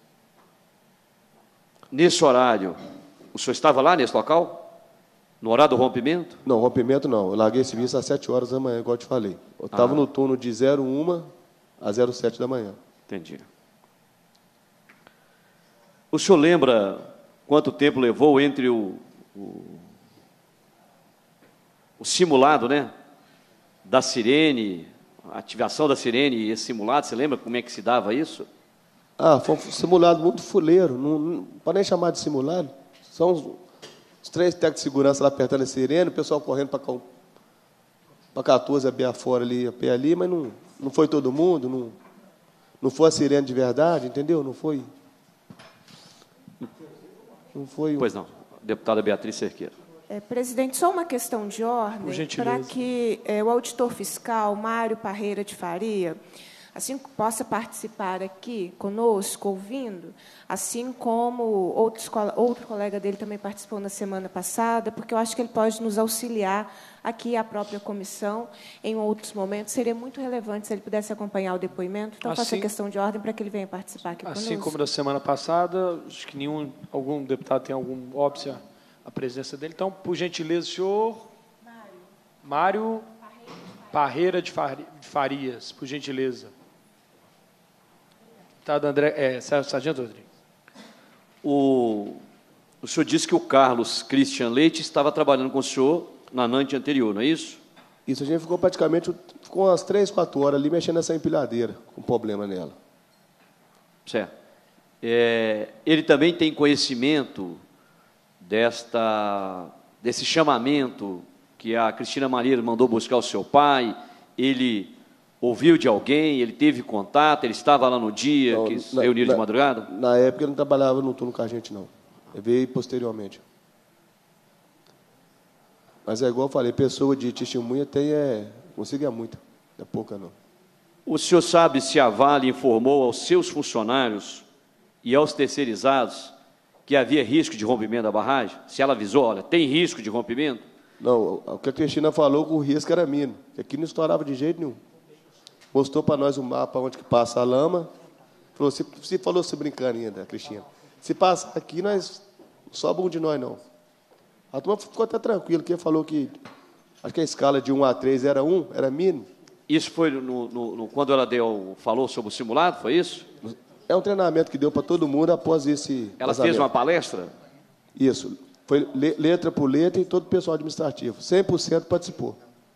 Nesse horário, o senhor estava lá nesse local? No horário do rompimento? Não, rompimento não. Eu larguei esse serviço às 7 horas da manhã, igual eu te falei. Eu estava no turno de 01 a 07 da manhã. Entendi. O senhor lembra quanto tempo levou entre o simulado, né, da sirene, a ativação da sirene e esse simulado? Você lembra como é que se dava isso? Foi um simulado muito fuleiro. Não pode nem chamar de simulado. São os 3 técnicos de segurança lá apertando a sirene, o pessoal correndo para 14 a pé afora ali, a pé ali, mas não foi todo mundo, não foi a sirene de verdade, entendeu? Não foi. Pois não. Deputada Beatriz Cerqueira. Presidente, só uma questão de ordem, para que o auditor fiscal, Mário Parreira de Faria, assim possa participar aqui conosco, ouvindo, assim como outro colega dele também participou na semana passada, porque eu acho que ele pode nos auxiliar aqui, a própria comissão, em outros momentos. Seria muito relevante se ele pudesse acompanhar o depoimento. Então, faço a questão de ordem para que ele venha participar aqui conosco. Assim como da semana passada, acho que algum deputado tem algum óbvio a presença dele. Então, por gentileza, senhor Mário Parreira de Farias, por gentileza. Deputado Sargento Rodrigues. O senhor disse que o Carlos Christian Leite estava trabalhando com o senhor na noite anterior, não é isso? Isso, a gente ficou umas 3, 4 horas ali mexendo nessa empilhadeira, com problema nela. Certo. Ele também tem conhecimento desse chamamento que a Cristina Malheiro mandou buscar o seu pai, ele ouviu de alguém, ele teve contato, ele estava lá no dia que reuniram de madrugada? Na época ele não trabalhava no turno com a gente, não. Ele veio posteriormente. Mas é igual eu falei, pessoa de testemunha consiga muito, não é pouca, não. O senhor sabe se a Vale informou aos seus funcionários e aos terceirizados que havia risco de rompimento da barragem? Se ela avisou, olha, tem risco de rompimento? Não, o que a Cristina falou, que o risco era mínimo, que aqui não estourava de jeito nenhum. Mostrou para nós o mapa onde que passa a lama. Falou, se brincando ainda, Cristina. Se passar aqui, nós sobe um de nós, não. A turma ficou até tranquila, porque falou que acho que a escala de 1 a 3 era mínimo. Isso foi quando ela falou sobre o simulado, foi isso? É um treinamento que deu para todo mundo após esse Ela fez uma palestra? Isso. Foi letra por letra e todo o pessoal administrativo. 100% participou.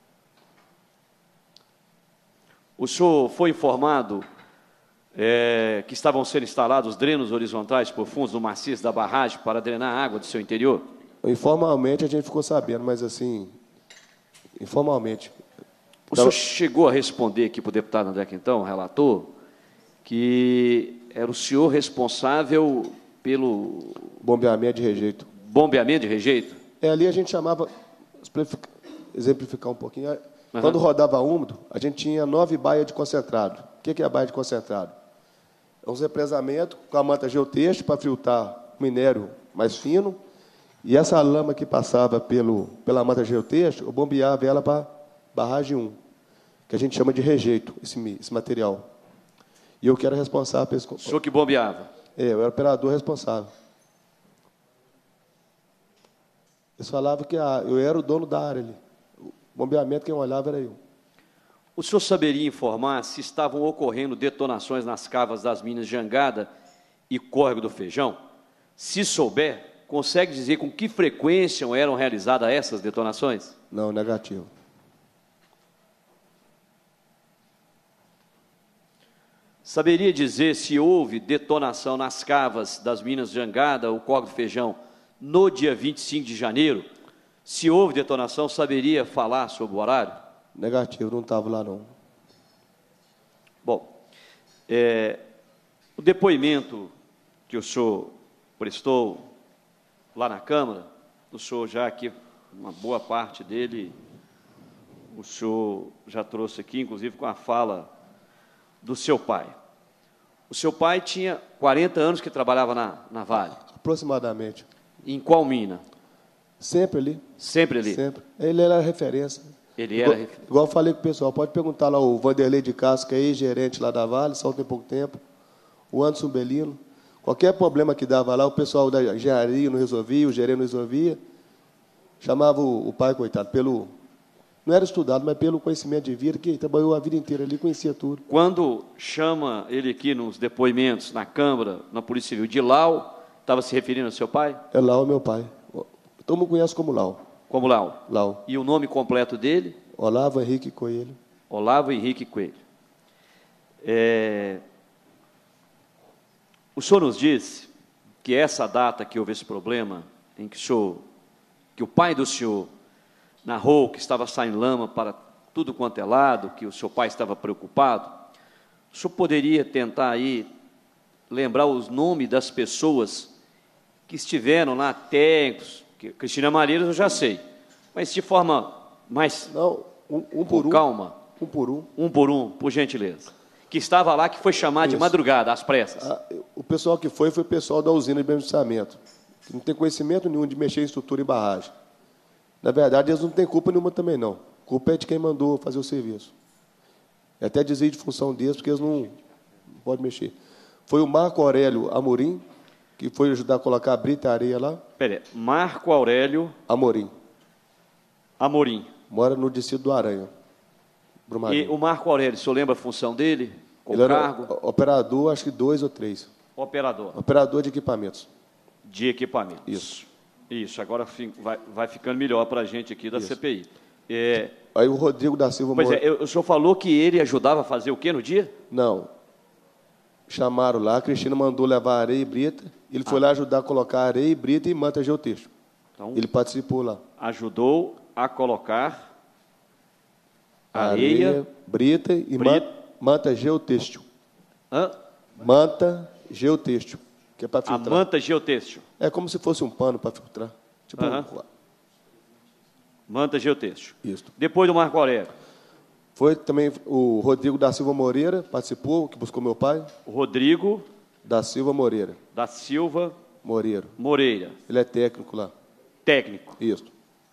O senhor foi informado que estavam sendo instalados drenos horizontais profundos no maciço da barragem para drenar a água do seu interior? Informalmente a gente ficou sabendo, mas assim, informalmente. O senhor chegou a responder aqui para o deputado André Quintão, relator, que era o senhor responsável pelo... Bombeamento de rejeito. Bombeamento de rejeito? Ali a gente chamava, para exemplificar um pouquinho, quando rodava úmido, a gente tinha 9 baias de concentrado. O que é a baia de concentrado? É um represamento com a manta geotêxtil para filtrar o minério mais fino, e essa lama que passava pela manta geotêxtil, eu bombeava ela para barragem 1, que a gente chama de rejeito, esse material. E eu que era responsável por esse... O senhor que bombeava? Eu era operador responsável. Eles falavam que eu era o dono da área ali. O bombeamento, quem olhava era eu. O senhor saberia informar se estavam ocorrendo detonações nas cavas das minas Jangada e Córrego do Feijão? Se souber, consegue dizer com que frequência eram realizadas essas detonações? Não, negativo. Saberia dizer se houve detonação nas cavas das minas Jangada ou Córrego do Feijão no dia 25 de janeiro? Se houve detonação, saberia falar sobre o horário? Negativo, não estava lá, não. Bom, o depoimento que o senhor prestou lá na Câmara, o senhor já aqui, uma boa parte dele, o senhor já trouxe aqui, inclusive com a fala do seu pai. O seu pai tinha 40 anos que trabalhava na Vale. Aproximadamente. Em qual mina? Sempre ali. Sempre ali? Sempre. Ele era referência. Igual eu falei com o pessoal, pode perguntar lá o Vanderlei de Castro, que é ex-gerente lá da Vale, só tem pouco tempo, o Anderson Belino. Qualquer problema que dava lá, o pessoal da engenharia não resolvia, o gerente não resolvia, chamava o pai, coitado, não era estudado, mas pelo conhecimento de vida, que trabalhou a vida inteira ali, conhecia tudo. Quando chama ele aqui nos depoimentos, na Câmara, na Polícia Civil, de Lau, estava se referindo ao seu pai? É Lau, meu pai. Todo mundo conhece como Lau. Como Lau? Lau. E o nome completo dele? Olavo Henrique Coelho. Olavo Henrique Coelho. O senhor nos disse que essa data que houve esse problema, em que o pai do senhor narrou que estava saindo lama para tudo quanto é lado, que o seu pai estava preocupado, o senhor poderia tentar aí lembrar os nomes das pessoas que estiveram lá, técnicos, que Cristina Malheiro eu já sei, mas de forma mais... Não, um por um. Calma. Um por um. Um por um, por gentileza. que estava lá, que foi chamar de Isso. madrugada, às pressas. O pessoal que foi o pessoal da usina de beneficiamento, que não tem conhecimento nenhum de mexer em estrutura e barragem. Na verdade, eles não têm culpa nenhuma também, não. A culpa é de quem mandou fazer o serviço. É até desvio de função deles, porque eles não podem mexer. Foi o Marco Aurélio Amorim, que foi ajudar a colocar a brita e a areia lá. Pera aí, Marco Aurélio Amorim. Mora no distrito do Aranha. Brumadinho. E o Marco Aurélio, o senhor lembra a função dele? Com Ele cargo? era operador, acho que 2 ou 3. Operador. Operador de equipamentos. De equipamentos. Isso, agora vai ficando melhor para a gente aqui da CPI. Aí o Rodrigo da Silva... O senhor falou que ele ajudava a fazer o quê no dia? Não. Chamaram lá, a Cristina mandou levar areia e brita, ele foi lá ajudar a colocar areia e brita e manta geotexto. Então, ele participou lá. Ajudou a colocar areia brita e manta geotêxtil. Hã? Manta geotêxtil, que é para filtrar. A manta geotêxtil. É como se fosse um pano para filtrar. Tipo manta geotêxtil. Isso. Depois do Marco Aurélio. Foi também o Rodrigo da Silva Moreira, participou, que buscou meu pai. O Rodrigo da Silva Moreira. Da Silva Moreira. Ele é técnico lá. Técnico. Isso.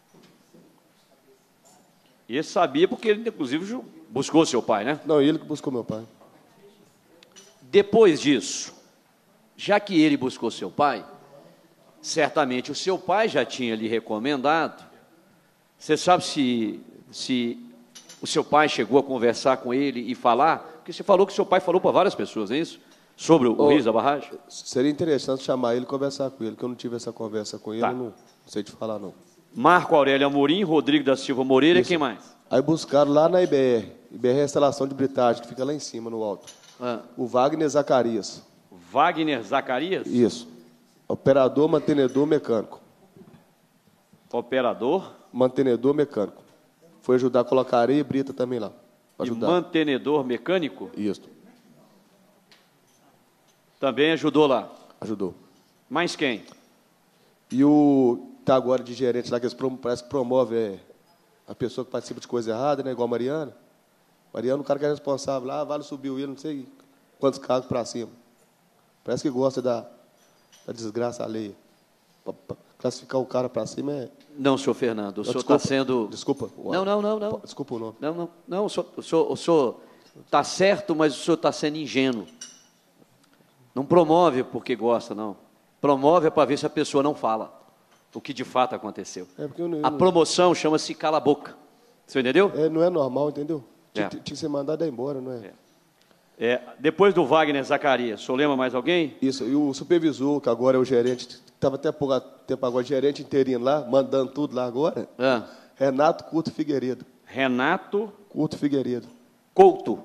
E ele sabia porque ele, inclusive, buscou seu pai, né? Não, ele que buscou meu pai. Depois disso, já que ele buscou seu pai, certamente o seu pai já tinha lhe recomendado. Você sabe se o seu pai chegou a conversar com ele e falar? Porque você falou que seu pai falou para várias pessoas, não é isso? Sobre o risco da barragem? Seria interessante chamar ele e conversar com ele, que eu não tive essa conversa com ele, eu não sei te falar, não. Marco Aurélio Amorim, Rodrigo da Silva Moreira, Isso. quem mais? Aí buscaram lá na IBR. IBR é a instalação de britagem, que fica lá em cima, no alto. O Wagner Zacarias. Wagner Zacarias? Isso. Operador, mantenedor, mecânico. Operador? Mantenedor, mecânico. Foi ajudar a colocar areia e brita também lá. E mantenedor mecânico? Isso. Também ajudou lá? Ajudou. Mais quem? E o tá agora de gerente lá, que eles parece que promove a pessoa que participa de coisa errada, né? Igual a Mariana. Mariana, o cara que é responsável lá, vale subiu ele, não sei quantos cargos para cima. Parece que gosta da desgraça alheia. Pra classificar o cara para cima é... Não, senhor Fernando, o senhor está sendo... Desculpa. Não. Desculpa o nome. Não, o senhor está certo, mas o senhor está sendo ingênuo. Não promove porque gosta, não. Promove para ver se a pessoa não fala o que de fato aconteceu. A promoção chama-se cala a boca. Você entendeu? Não é normal, entendeu? Tinha que ser mandado embora, não é? Depois do Wagner Zacarias, o senhor lembra mais alguém? Isso, e o supervisor, que agora é o gerente, que estava até há pouco tempo agora, gerente interino lá, mandando tudo lá agora, Renato Curto Figueiredo. Renato? Curto Figueiredo. Couto?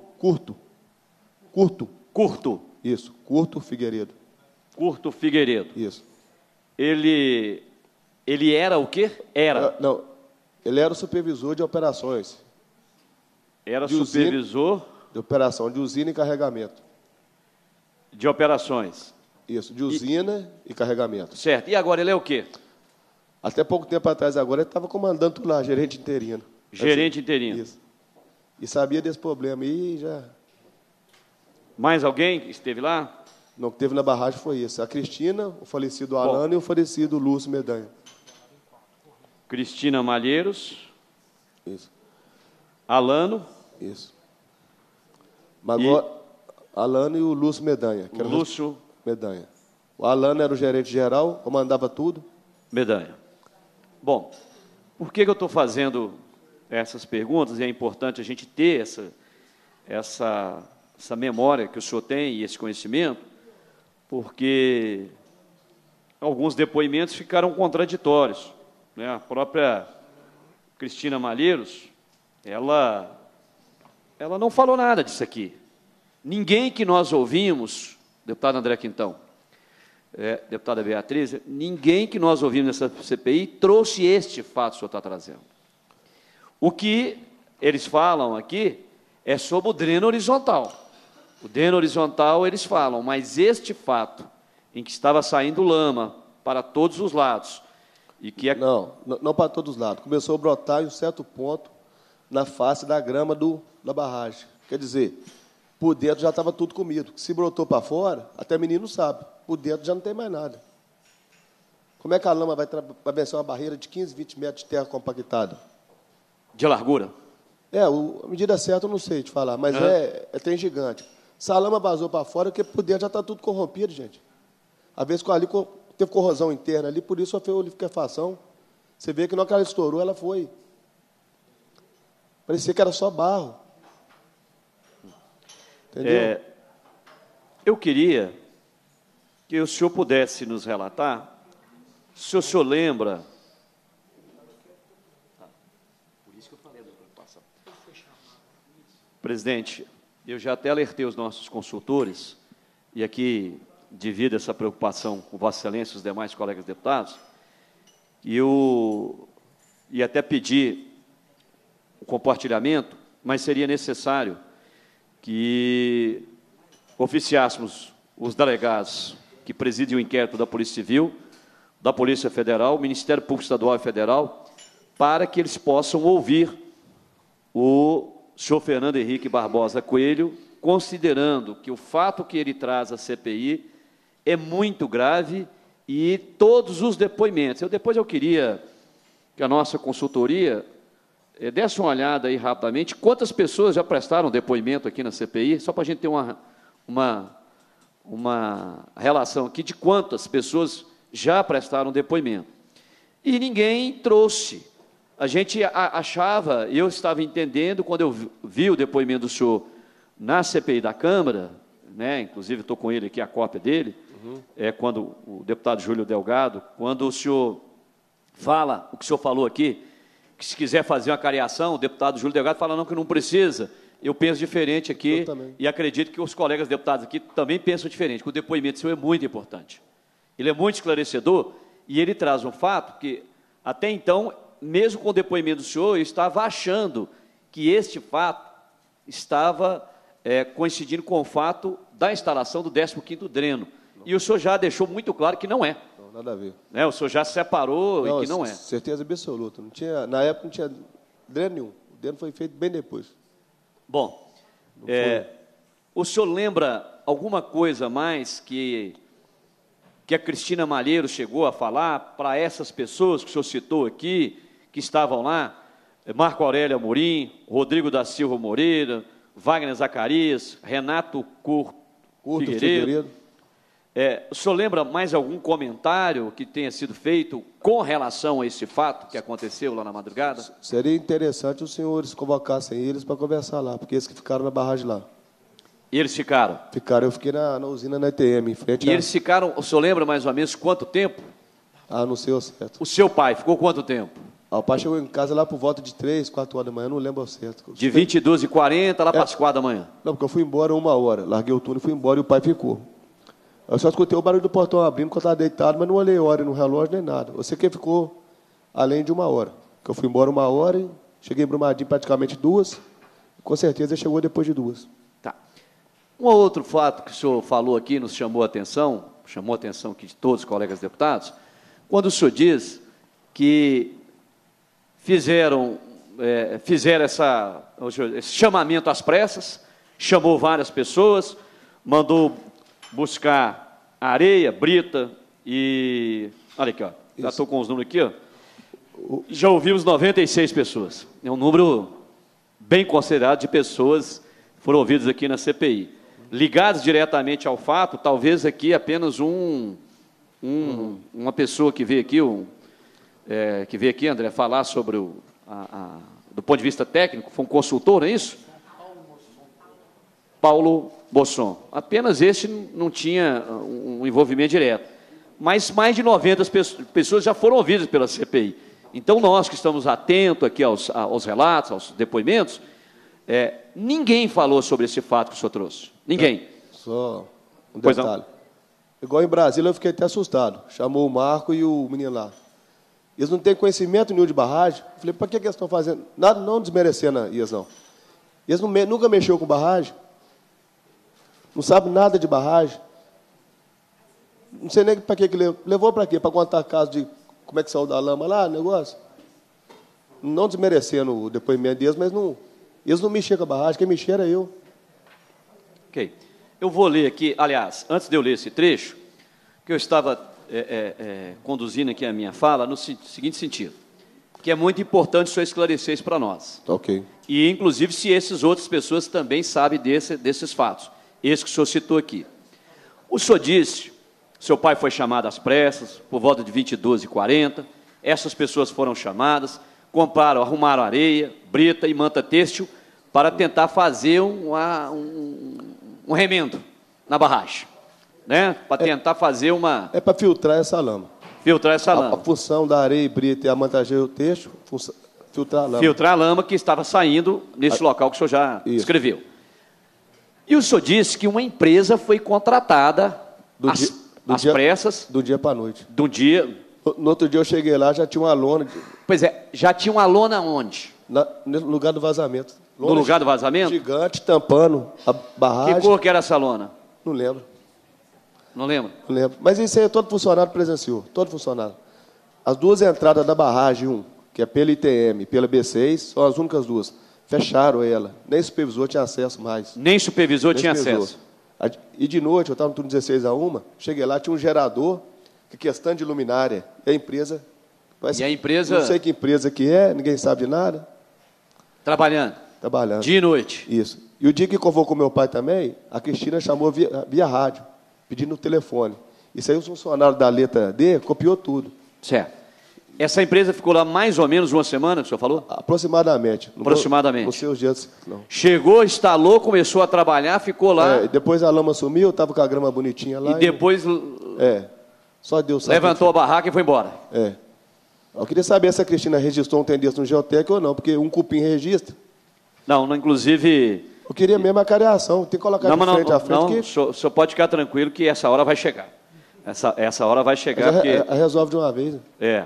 Curto. Isso, Curto Figueiredo. Curto Figueiredo. Isso. Ele era o quê? Não, ele era o supervisor de operações. Era supervisor... De operação, de usina e carregamento. De operações. Isso, de usina e carregamento. Certo. E agora ele é o quê? Até pouco tempo atrás, agora, ele estava comandando tudo lá, gerente interino. Gerente interino. Isso. E sabia desse problema aí já... Mais alguém que esteve lá? Não, que teve na barragem foi isso. A Cristina, o falecido Alano e o falecido Lúcio Medanha. Cristina Malheiros. Isso. Alano. Isso. Mas agora, Alano e o Lúcio Medanha. O Lúcio Medanha. O Alano era o gerente geral, comandava tudo. Medanha. Bom, por que eu estou fazendo essas perguntas? E é importante a gente ter essa memória que o senhor tem e esse conhecimento, porque alguns depoimentos ficaram contraditórios, né? A própria Cristina Malheiros, ela não falou nada disso aqui. Ninguém que nós ouvimos, deputado André Quintão, deputada Beatriz, ninguém que nós ouvimos nessa CPI trouxe este fato que o senhor está trazendo. O que eles falam aqui é sobre o dreno horizontal. O dreno horizontal eles falam, mas este fato, em que estava saindo lama para todos os lados, e que não para todos os lados. Começou a brotar em um certo ponto na face da grama da barragem. Quer dizer, por dentro já estava tudo comido. Se brotou para fora, até menino não sabe. Por dentro já não tem mais nada. Como é que a lama vai vencer uma barreira de 15, 20 metros de terra compactada? De largura? A medida certa eu não sei te falar, mas é trem gigante. Se a lama vazou para fora, porque por dentro já está tudo corrompido, gente. Às vezes ali teve corrosão interna ali, por isso sofreu liquefação. Você vê que na hora que ela estourou, ela foi. Parecia que era só barro. Entendeu? Eu queria que o senhor pudesse nos relatar, se o senhor lembra... Presidente, eu já até alertei os nossos consultores, e aqui divido essa preocupação com Vossa Excelência e os demais colegas deputados, e até pedi o compartilhamento, mas seria necessário que oficiássemos os delegados que presidem o inquérito da Polícia Civil, da Polícia Federal, Ministério Público Estadual e Federal, para que eles possam ouvir o senhor Fernando Henrique Barbosa Coelho, considerando que o fato que ele traz à CPI é muito grave e todos os depoimentos. Depois eu queria que a nossa consultoria desse uma olhada aí rapidamente, quantas pessoas já prestaram depoimento aqui na CPI, só para a gente ter uma relação aqui de quantas pessoas já prestaram depoimento. E ninguém trouxe. A gente achava, eu estava entendendo, quando eu vi o depoimento do senhor na CPI da Câmara, né, inclusive estou com ele aqui, a cópia dele, quando o deputado Júlio Delgado, quando o senhor fala, o que o senhor falou aqui, que se quiser fazer uma cariação, o deputado Júlio Delgado fala não, que não precisa. Eu penso diferente aqui e acredito que os colegas deputados aqui também pensam diferente, que o depoimento seu é muito importante. Ele é muito esclarecedor e ele traz um fato que, até então, mesmo com o depoimento do senhor, eu estava achando que este fato estava coincidindo com o fato da instalação do 15º dreno. E o senhor já deixou muito claro que não é. Não, nada a ver. O senhor já separou e que não é. Certeza absoluta. Não tinha, na época não tinha dreno nenhum. O dreno foi feito bem depois. Bom, o senhor lembra alguma coisa mais que a Cristina Malheiro chegou a falar para essas pessoas que o senhor citou aqui, que estavam lá, Marco Aurélio Amorim, Rodrigo da Silva Moreira, Wagner Zacarias, Renato Curto Figueiredo. O senhor lembra mais algum comentário que tenha sido feito com relação a esse fato que aconteceu lá na madrugada? Seria interessante os senhores convocassem eles para conversar lá, porque eles que ficaram na barragem lá. E eles ficaram? Ficaram, eu fiquei na usina na ETM, em frente. E eles ficaram, o senhor lembra mais ou menos quanto tempo? Não sei o certo. O seu pai ficou quanto tempo? O pai chegou em casa lá por volta de 3, 4 horas da manhã, não lembro ao certo. De 22h40 lá para as 4 da manhã? Não, porque eu fui embora 1 hora, larguei o turno e fui embora e o pai ficou. Eu só escutei o barulho do portão abrindo quando eu estava deitado, mas não olhei hora no relógio nem nada. Eu sei que ficou além de 1 hora. Que eu fui embora 1 hora e cheguei em Brumadinho praticamente 2, com certeza ele chegou depois de 2. Tá. Um outro fato que o senhor falou aqui nos chamou a atenção aqui de todos os colegas deputados, quando o senhor diz que fizeram esse chamamento às pressas, chamou várias pessoas, mandou buscar areia, brita e... Olha aqui, ó, já estou com os números aqui, ó. Já ouvimos 96 pessoas. É um número bem considerado de pessoas que foram ouvidas aqui na CPI. Ligados diretamente ao fato, talvez aqui apenas uma pessoa que veio aqui, André, falar sobre do ponto de vista técnico, foi um consultor, não é isso? Paulo Bosson. Apenas esse não tinha um envolvimento direto. Mas mais de 90 pessoas já foram ouvidas pela CPI. Então, nós que estamos atentos aqui aos relatos, aos depoimentos, ninguém falou sobre esse fato que o senhor trouxe. Ninguém. Só um detalhe. Igual em Brasília, eu fiquei até assustado. Chamou o Marco e o menino lá. Eles não têm conhecimento nenhum de barragem. Eu falei, para que eles estão fazendo? Nada, não desmerecendo eles, não. Eles nunca mexeram com barragem. Não sabem nada de barragem. Não sei nem para que levou para quê? Para contar caso de como é que saiu da lama lá, negócio. Não desmerecendo o depoimento deles, mas eles não mexiam com a barragem, quem mexia era eu. Ok. Eu vou ler aqui, aliás, antes de eu ler esse trecho, que eu estava conduzindo aqui a minha fala no seguinte sentido, que é muito importante o senhor esclarecer isso para nós. Ok. E, inclusive, se essas outras pessoas também sabem desses fatos, esse que o senhor citou aqui. O senhor disse, seu pai foi chamado às pressas, por volta de 22h40, essas pessoas foram chamadas, compraram, arrumaram areia, brita e manta têxtil para tentar fazer um remendo na barragem, né? Para tentar fazer uma... É para filtrar essa lama. Filtrar essa lama. A função da areia, brita e a mantagem do texto, filtrar a lama. Filtrar a lama que estava saindo nesse local que o senhor já descreveu. E o senhor disse que uma empresa foi contratada às pressas... Do dia para a noite. Do dia... No outro dia eu cheguei lá, já tinha uma lona... Pois é, já tinha uma lona onde? No lugar do vazamento. No lugar do vazamento? Gigante, tampando a barragem. Que cor que era essa lona? Não lembro. Não lembro? Não lembro. Mas isso aí todo funcionário presenciou, todo funcionário. As duas entradas da barragem, que é pela ITM e pela B6, são as únicas duas. Fecharam ela. Nem supervisor tinha acesso mais. Nem supervisor tinha acesso. E de noite, eu estava no turno 16h01, cheguei lá, tinha um gerador, que questão de luminária. E a empresa... E a empresa... Não sei que empresa que é, ninguém sabe de nada. Trabalhando. Dia e noite. Isso. E o dia que convocou meu pai também, a Cristina chamou via rádio, pedindo o telefone. Isso aí, os funcionários da letra D copiou tudo. Certo. Essa empresa ficou lá mais ou menos uma semana, que o senhor falou? Aproximadamente. Aproximadamente. Não sei os dias, não. Chegou, instalou, começou a trabalhar, ficou lá. Depois a lama sumiu, estava com a grama bonitinha lá. E depois... Só Deus sabe. Levantou a barraca e foi embora. Eu queria saber se a Cristina registrou um tendência no Geotec ou não, porque um cupim registra. Não, inclusive... Eu queria mesmo a careação, tem que colocar de frente a frente. Não, o senhor pode ficar tranquilo que essa hora vai chegar. Essa hora vai chegar. Porque... resolve de uma vez.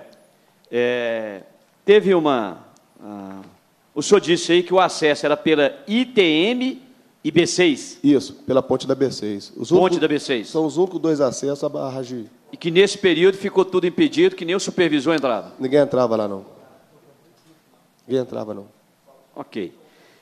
Teve uma... o senhor disse aí que o acesso era pela ITM e B6? Isso, pela ponte da B6. Ponte da B6. São os únicos dois acessos à barragem. E que nesse período ficou tudo impedido, que nem o supervisor entrava? Ninguém entrava lá, não. Ninguém entrava, não. Ok.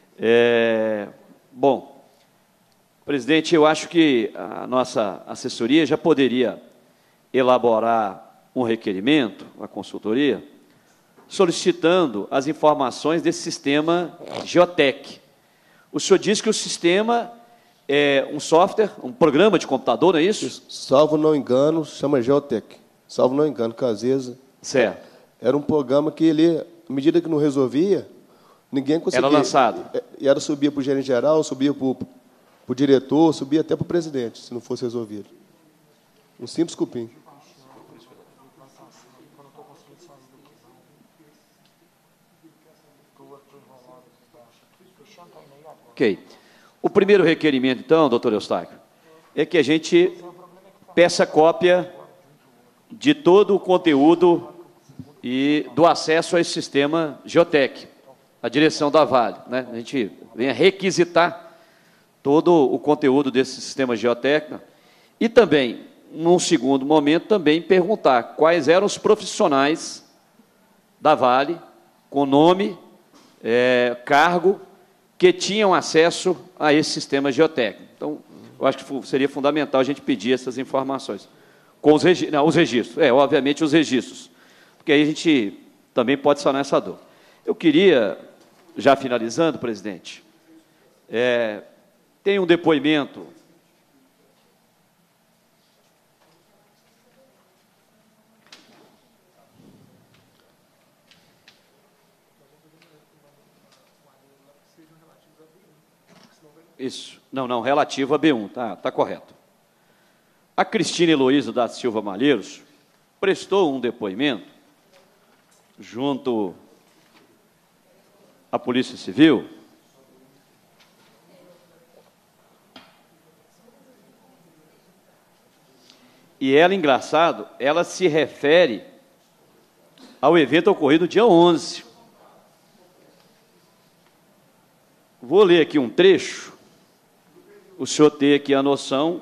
Bom, presidente, eu acho que a nossa assessoria já poderia elaborar um requerimento, a consultoria, solicitando as informações desse sistema Geotec. O senhor disse que o sistema é um software, um programa de computador, não é isso? Salvo não engano, chama Geotec. Salvo não engano, que às vezes... Certo. Era um programa que ele, à medida que não resolvia, ninguém conseguia... Era lançado. E era subia para o gerente geral, subia para o diretor, subia até para o presidente, se não fosse resolvido. Um simples cupim. Ok. O primeiro requerimento, então, doutor Eustáquio, é que a gente peça cópia de todo o conteúdo e do acesso a esse sistema Geotec, a direção da Vale, né? A gente venha requisitar todo o conteúdo desse sistema Geotec e também, num segundo momento, também perguntar quais eram os profissionais da Vale, com nome, cargo, que tinham acesso a esse sistema Geotec. Então, eu acho que seria fundamental a gente pedir essas informações. Com os registros. Obviamente, os registros. Porque aí a gente também pode sanar essa dor. Eu queria, já finalizando, presidente, tem um depoimento... Isso. Não, relativo a B1, tá correto. A Cristina Heloísa da Silva Malheiros prestou um depoimento junto à Polícia Civil e ela, engraçado, ela se refere ao evento ocorrido no dia 11. Vou ler aqui um trecho, o senhor ter aqui a noção,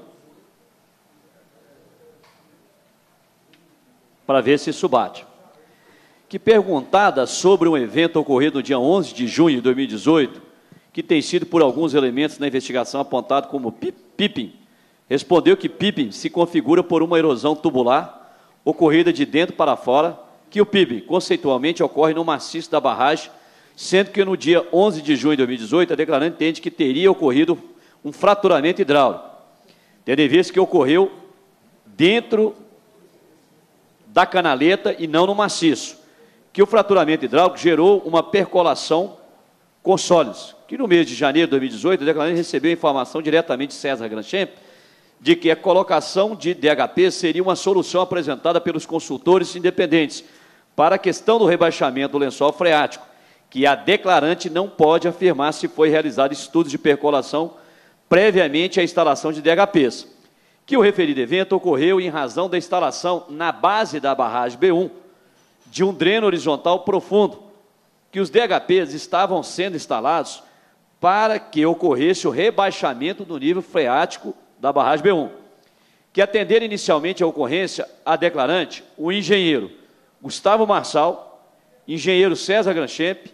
para ver se isso bate. Que perguntada sobre um evento ocorrido no dia 11 de junho de 2018, que tem sido por alguns elementos na investigação apontado como pipping, respondeu que pipping se configura por uma erosão tubular ocorrida de dentro para fora, que o pipping conceitualmente ocorre no maciço da barragem, sendo que no dia 11 de junho de 2018 a declarante entende que teria ocorrido um fraturamento hidráulico, tendo em vista que ocorreu dentro da canaleta e não no maciço, que o fraturamento hidráulico gerou uma percolação com sólidos, que no mês de janeiro de 2018, a declarante recebeu informação diretamente de César Granchamp de que a colocação de DHP seria uma solução apresentada pelos consultores independentes para a questão do rebaixamento do lençol freático, que a declarante não pode afirmar se foi realizado estudos de percolação previamente à instalação de DHPs, que o referido evento ocorreu em razão da instalação na base da barragem B1 de um dreno horizontal profundo, que os DHPs estavam sendo instalados para que ocorresse o rebaixamento do nível freático da barragem B1, que atenderam inicialmente a ocorrência a declarante, o engenheiro Gustavo Marçal, engenheiro César Granchamp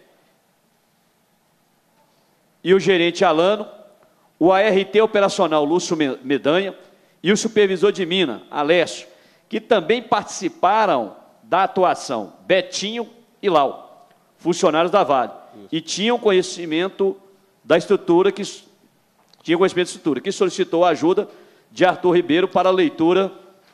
e o gerente Alano, o ART operacional Lúcio Medanha e o supervisor de mina, Alessio, que também participaram da atuação, Betinho e Lau, funcionários da Vale, e tinham conhecimento da estrutura, que solicitou a ajuda de Arthur Ribeiro para a leitura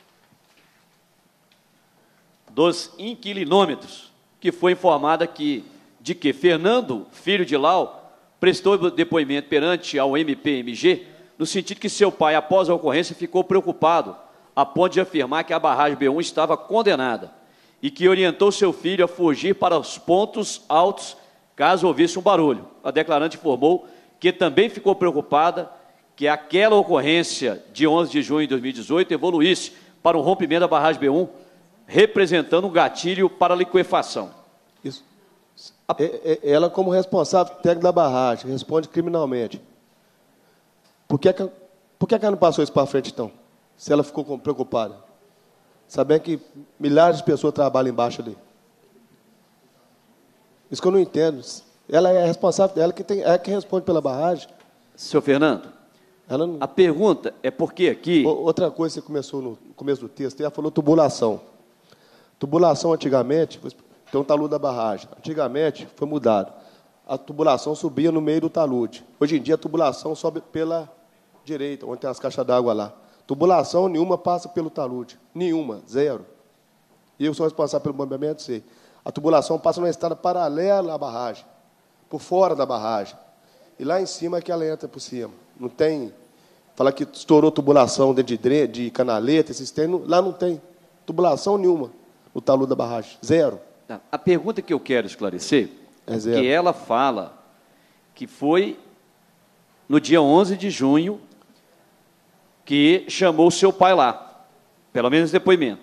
dos inquilinômetros, que foi informada de que Fernando, filho de Lau, prestou depoimento perante ao MPMG, no sentido que seu pai, após a ocorrência, ficou preocupado, a ponto de afirmar que a barragem B1 estava condenada, e que orientou seu filho a fugir para os pontos altos, caso houvesse um barulho. A declarante informou que também ficou preocupada que aquela ocorrência de 11 de junho de 2018 evoluísse para um rompimento da barragem B1, representando um gatilho para a liquefação. Isso. Ela, como responsável técnica da barragem, responde criminalmente. Por que ela não passou isso para frente, então? Se ela ficou preocupada? Sabendo que milhares de pessoas trabalham embaixo ali. Isso que eu não entendo. Ela é responsável, ela que responde pela barragem. Senhor Fernando, a pergunta é porque aqui... Outra coisa que você começou no começo do texto, ela falou tubulação. Tubulação, antigamente, tem um talude da barragem. Antigamente, foi mudado. A tubulação subia no meio do talude. Hoje em dia, a tubulação sobe pela direita, onde tem as caixas d'água lá. Tubulação nenhuma passa pelo talude. Nenhuma, zero. E eu sou responsável pelo bombeamento, sei. A tubulação passa numa estrada paralela à barragem, por fora da barragem. E lá em cima é que ela entra por cima. Não tem... Falar que estourou tubulação dentro de canaleta, esses tem, lá não tem tubulação nenhuma no talude da barragem. Zero. A pergunta que eu quero esclarecer é zero. Que ela fala que foi no dia 11 de junho que chamou o seu pai lá, pelo menos depoimento.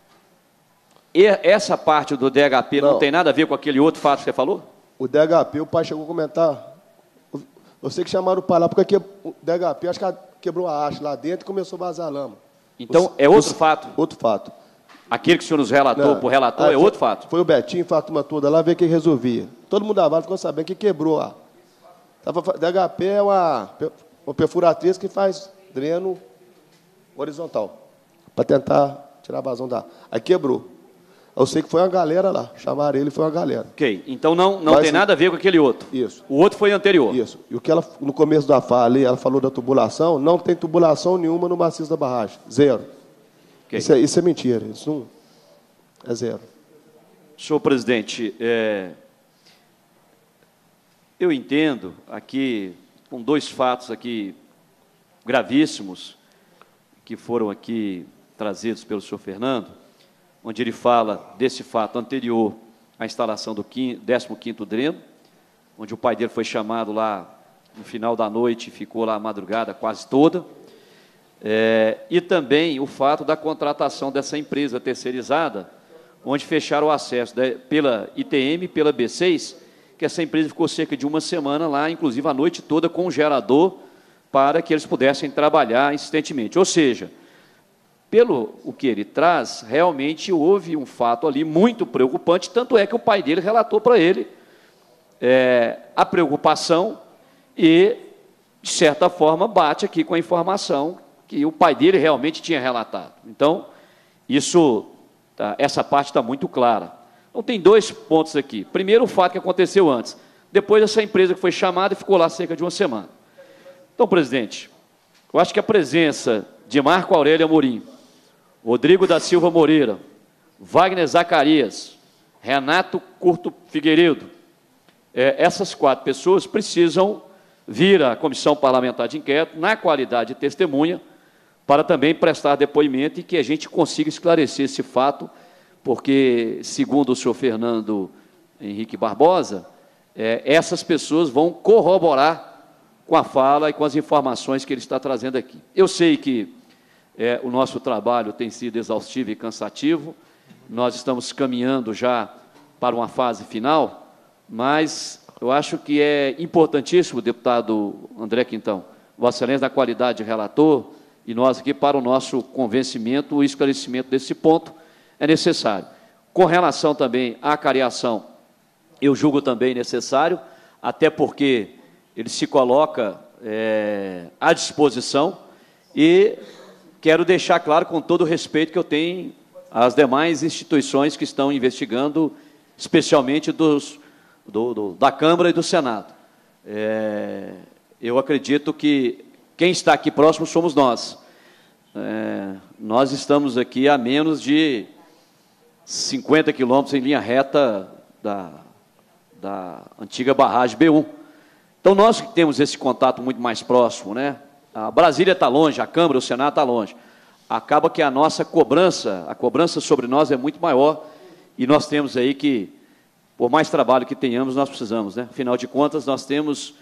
E essa parte do DHP não tem nada a ver com aquele outro fato que você falou? O DHP, o pai chegou a comentar, eu sei que chamaram o pai lá, porque o DHP, acho que quebrou a haste lá dentro e começou a vazar lama. Então, é outro fato? Outro fato. Aquele que o senhor nos relatou, por relator, é outro fato? Foi o Betinho, foi a turma toda lá, ver quem resolvia. Todo mundo da Vale ficou sabendo que quebrou lá. DHP é uma perfuratriz que faz dreno horizontal, para tentar tirar a vazão da água. Aí quebrou. Eu sei que foi uma galera lá, chamaram ele, foi uma galera. Ok, então não tem nada a ver com aquele outro. Isso. O outro foi anterior. Isso. E o que ela, no começo da fala ali, ela falou da tubulação, não tem tubulação nenhuma no maciço da barragem. Zero. Okay. Isso é mentira. Isso não é zero. Senhor presidente, eu entendo aqui, com dois fatos aqui gravíssimos, que foram aqui trazidos pelo senhor Fernando, onde ele fala desse fato anterior à instalação do 15º dreno, onde o pai dele foi chamado lá no final da noite e ficou lá a madrugada quase toda, e também o fato da contratação dessa empresa terceirizada, onde fecharam o acesso pela ITM, pela B6, que essa empresa ficou cerca de uma semana lá, inclusive a noite toda, com um gerador, para que eles pudessem trabalhar insistentemente. Ou seja, pelo o que ele traz, realmente houve um fato ali muito preocupante, tanto é que o pai dele relatou para ele a preocupação e, de certa forma, bate aqui com a informação que o pai dele realmente tinha relatado. Então, essa parte está muito clara. Então, tem dois pontos aqui. Primeiro, o fato que aconteceu antes. Depois, essa empresa que foi chamada e ficou lá cerca de uma semana. Então, presidente, eu acho que a presença de Marco Aurélio Amorim, Rodrigo da Silva Moreira, Wagner Zacarias, Renato Curto Figueiredo, essas 4 pessoas precisam vir à Comissão Parlamentar de Inquérito, na qualidade de testemunha, para também prestar depoimento e que a gente consiga esclarecer esse fato, porque, segundo o senhor Fernando Henrique Barbosa, essas pessoas vão corroborar com a fala e com as informações que ele está trazendo aqui. Eu sei que o nosso trabalho tem sido exaustivo e cansativo, nós estamos caminhando já para uma fase final, mas eu acho que é importantíssimo, deputado André Quintão, Vossa Excelência, na qualidade de relator, e nós aqui, para o nosso convencimento e esclarecimento desse ponto, é necessário. Com relação também à cariação, eu julgo também necessário, até porque ele se coloca à disposição, e quero deixar claro, com todo o respeito que eu tenho às demais instituições que estão investigando, especialmente da Câmara e do Senado. Eu acredito que quem está aqui próximo somos nós. Nós estamos aqui a menos de 50 quilômetros em linha reta da antiga barragem B1. Então, nós que temos esse contato muito mais próximo, né? A Brasília está longe, a Câmara, o Senado está longe. Acaba que a nossa cobrança, a cobrança sobre nós é muito maior, e nós temos aí que, por mais trabalho que tenhamos, nós precisamos, né? Afinal de contas, nós temos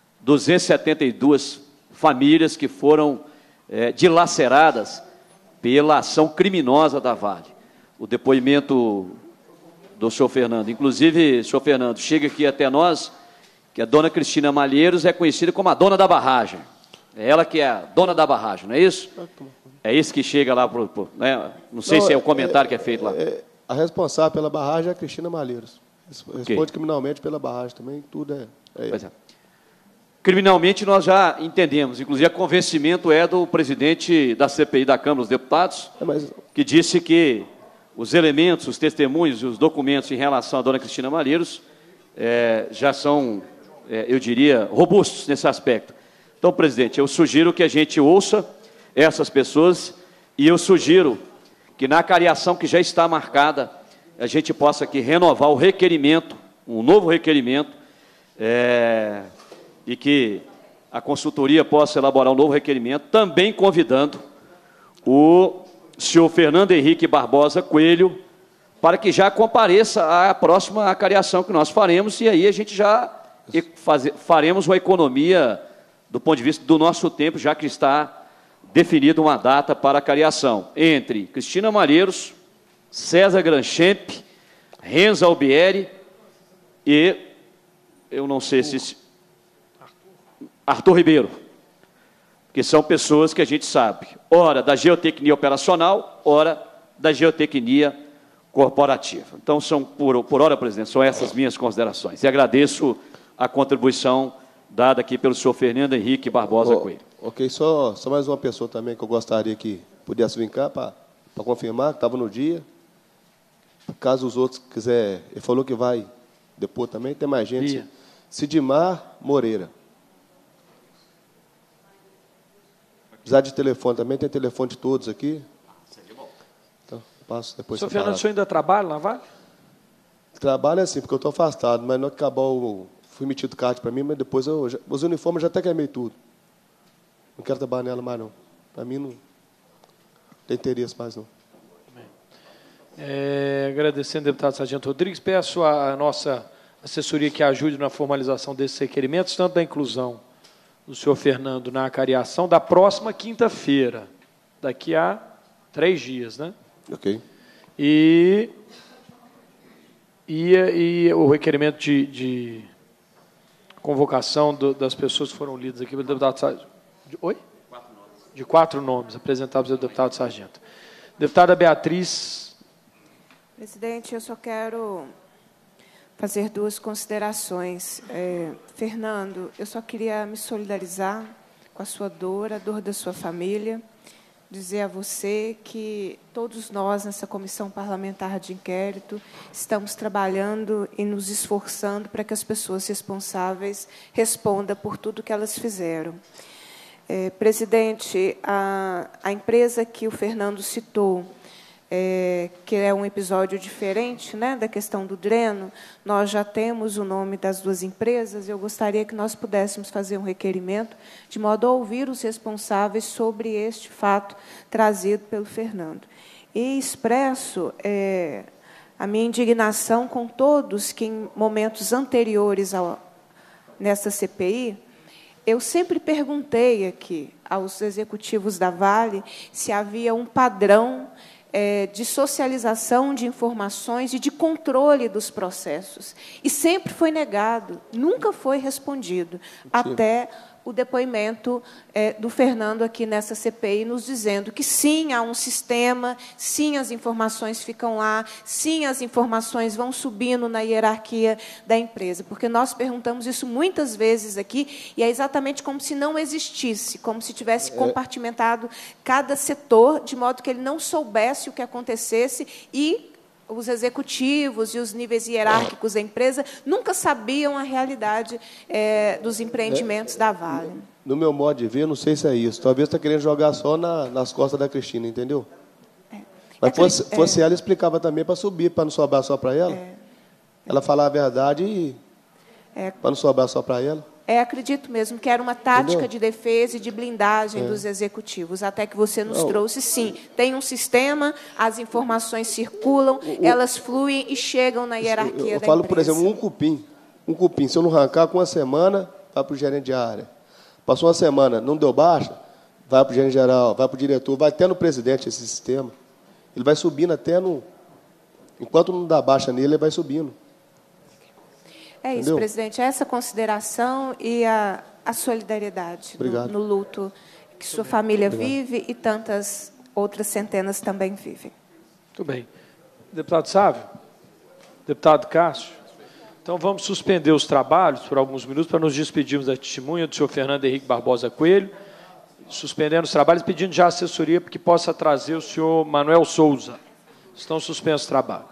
272 famílias que foram dilaceradas pela ação criminosa da Vale. O depoimento do senhor Fernando, inclusive, senhor Fernando, chega aqui até nós, que a dona Cristina Malheiros é conhecida como a dona da barragem. É ela que é a dona da barragem, não é isso? É isso que chega lá, né? Não sei se é o comentário que é feito lá. A responsável pela barragem é a Cristina Malheiros. Responde criminalmente pela barragem também, tudo Pois é. Criminalmente nós já entendemos, inclusive o convencimento é do presidente da CPI da Câmara dos Deputados, que disse que os elementos, os testemunhos e os documentos em relação à dona Cristina Malheiros já são, eu diria, robustos nesse aspecto. Então, presidente, eu sugiro que a gente ouça essas pessoas e eu sugiro que na cariação que já está marcada, a gente possa aqui renovar o requerimento, um novo requerimento, e que a consultoria possa elaborar um novo requerimento, também convidando o senhor Fernando Henrique Barbosa Coelho, para que já compareça à próxima cariação que nós faremos, e aí a gente já faremos uma economia do ponto de vista do nosso tempo, já que está definida uma data para a cariação entre Cristina Malheiros, César Granchamp, Renzo Albieri e, eu não sei se... Arthur Ribeiro, que são pessoas que a gente sabe, ora da geotecnia operacional, ora da geotecnia corporativa. Então, por hora, presidente, são essas minhas considerações. E agradeço a contribuição dada aqui pelo senhor Fernando Henrique Barbosa Coelho. Ok, só mais uma pessoa também que eu gostaria que pudesse vir cá para confirmar, que estava no dia. Caso os outros quiserem, ele falou que vai depor também, tem mais gente. Sidmar Moreira. Precisar de telefone também, tem telefone de todos aqui. Então, passo depois. Senhor Fernando, o senhor ainda trabalha na Vale? Trabalho assim, porque eu estou afastado, mas não acabou, fui emitido card para mim, mas depois os uniformes já até queimei tudo. Não quero trabalhar nela mais, não. Para mim, não tem interesse mais, não. Agradecendo ao deputado Sargento Rodrigues, peço à nossa assessoria que ajude na formalização desses requerimentos, tanto da inclusão do senhor Fernando na acariação da próxima quinta-feira, daqui a 3 dias, né? Ok. E o requerimento de convocação das pessoas que foram lidas aqui pelo deputado Sargento. Oi? 4 nomes. De 4 nomes apresentados pelo deputado Sargento. Deputada Beatriz. Presidente, eu só quero fazer duas considerações. Fernando, eu só queria me solidarizar com a sua dor, a dor da sua família, dizer a você que todos nós, nessa comissão parlamentar de inquérito, estamos trabalhando e nos esforçando para que as pessoas responsáveis respondam por tudo que elas fizeram. Presidente, a empresa que o Fernando citou, que é um episódio diferente, né, da questão do dreno, nós já temos o nome das duas empresas. Eu gostaria que nós pudéssemos fazer um requerimento de modo a ouvir os responsáveis sobre este fato trazido pelo Fernando. E expresso a minha indignação com todos que, em momentos anteriores nessa CPI, eu sempre perguntei aqui aos executivos da Vale se havia um padrão de socialização de informações e de controle dos processos. E sempre foi negado, nunca foi respondido, até o depoimento do Fernando aqui nessa CPI, nos dizendo que, sim, há um sistema, sim, as informações ficam lá, sim, as informações vão subindo na hierarquia da empresa. Porque nós perguntamos isso muitas vezes aqui, e é exatamente como se não existisse, como se tivesse compartimentado cada setor, de modo que ele não soubesse o que acontecesse, e os executivos e os níveis hierárquicos da empresa nunca sabiam a realidade dos empreendimentos da Vale. No meu modo de ver, não sei se é isso. Talvez está querendo jogar só nas costas da Cristina, entendeu? Mas fosse ela, explicava também para subir, para não sobrar só para ela. Ela falar a verdade e para não sobrar só para ela. Acredito mesmo que era uma tática de defesa e de blindagem dos executivos, até que você nos trouxe, sim. Tem um sistema, as informações circulam, elas fluem e chegam na hierarquia da empresa. Eu falo, por exemplo, um cupim, se eu não arrancar com uma semana, vai para o gerente de área. Passou uma semana, não deu baixa, vai para o gerente geral, vai para o diretor, vai até no presidente esse sistema. Ele vai subindo até no... Enquanto não dá baixa nele, ele vai subindo. É isso, presidente. Essa consideração e a solidariedade no luto que sua família vive e tantas outras centenas também vivem. Muito bem. Deputado Sávio? Deputado Cássio? Então, vamos suspender os trabalhos por alguns minutos para nos despedirmos da testemunha do senhor Fernando Henrique Barbosa Coelho, suspendendo os trabalhos, pedindo já a assessoria para que possa trazer o senhor Manuel Souza. Estão suspensos os trabalhos.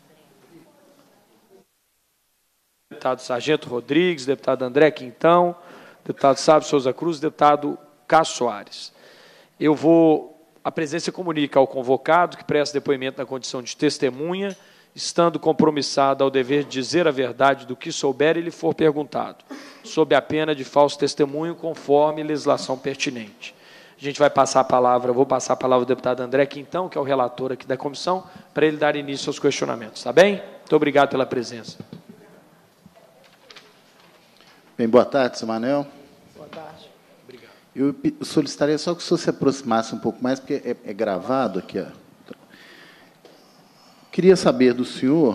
Deputado Sargento Rodrigues, deputado André Quintão, deputado Sávio Souza Cruz, deputado Cássio Soares. A presidência comunica ao convocado que presta depoimento na condição de testemunha, estando compromissado ao dever de dizer a verdade do que souber e lhe for perguntado, sob a pena de falso testemunho, conforme legislação pertinente. A gente vai passar a palavra, vou passar a palavra ao deputado André Quintão, que é o relator aqui da comissão, para ele dar início aos questionamentos. Está bem? Muito obrigado pela presença. Bem, boa tarde, senhor Manuel. Boa tarde. Obrigado. Eu solicitaria só que o senhor se aproximasse um pouco mais, porque é gravado aqui. Queria saber do senhor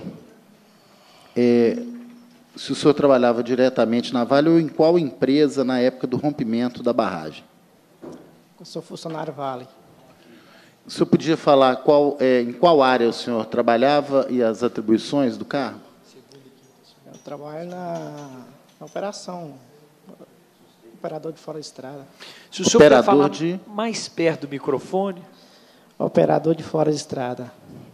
se o senhor trabalhava diretamente na Vale ou em qual empresa na época do rompimento da barragem. Eu sou funcionário Vale. O senhor podia falar em qual área o senhor trabalhava e as atribuições do cargo? Eu trabalho na operação, operador de fora de estrada. Se o senhor puder falar mais perto do microfone. Operador de fora de estrada.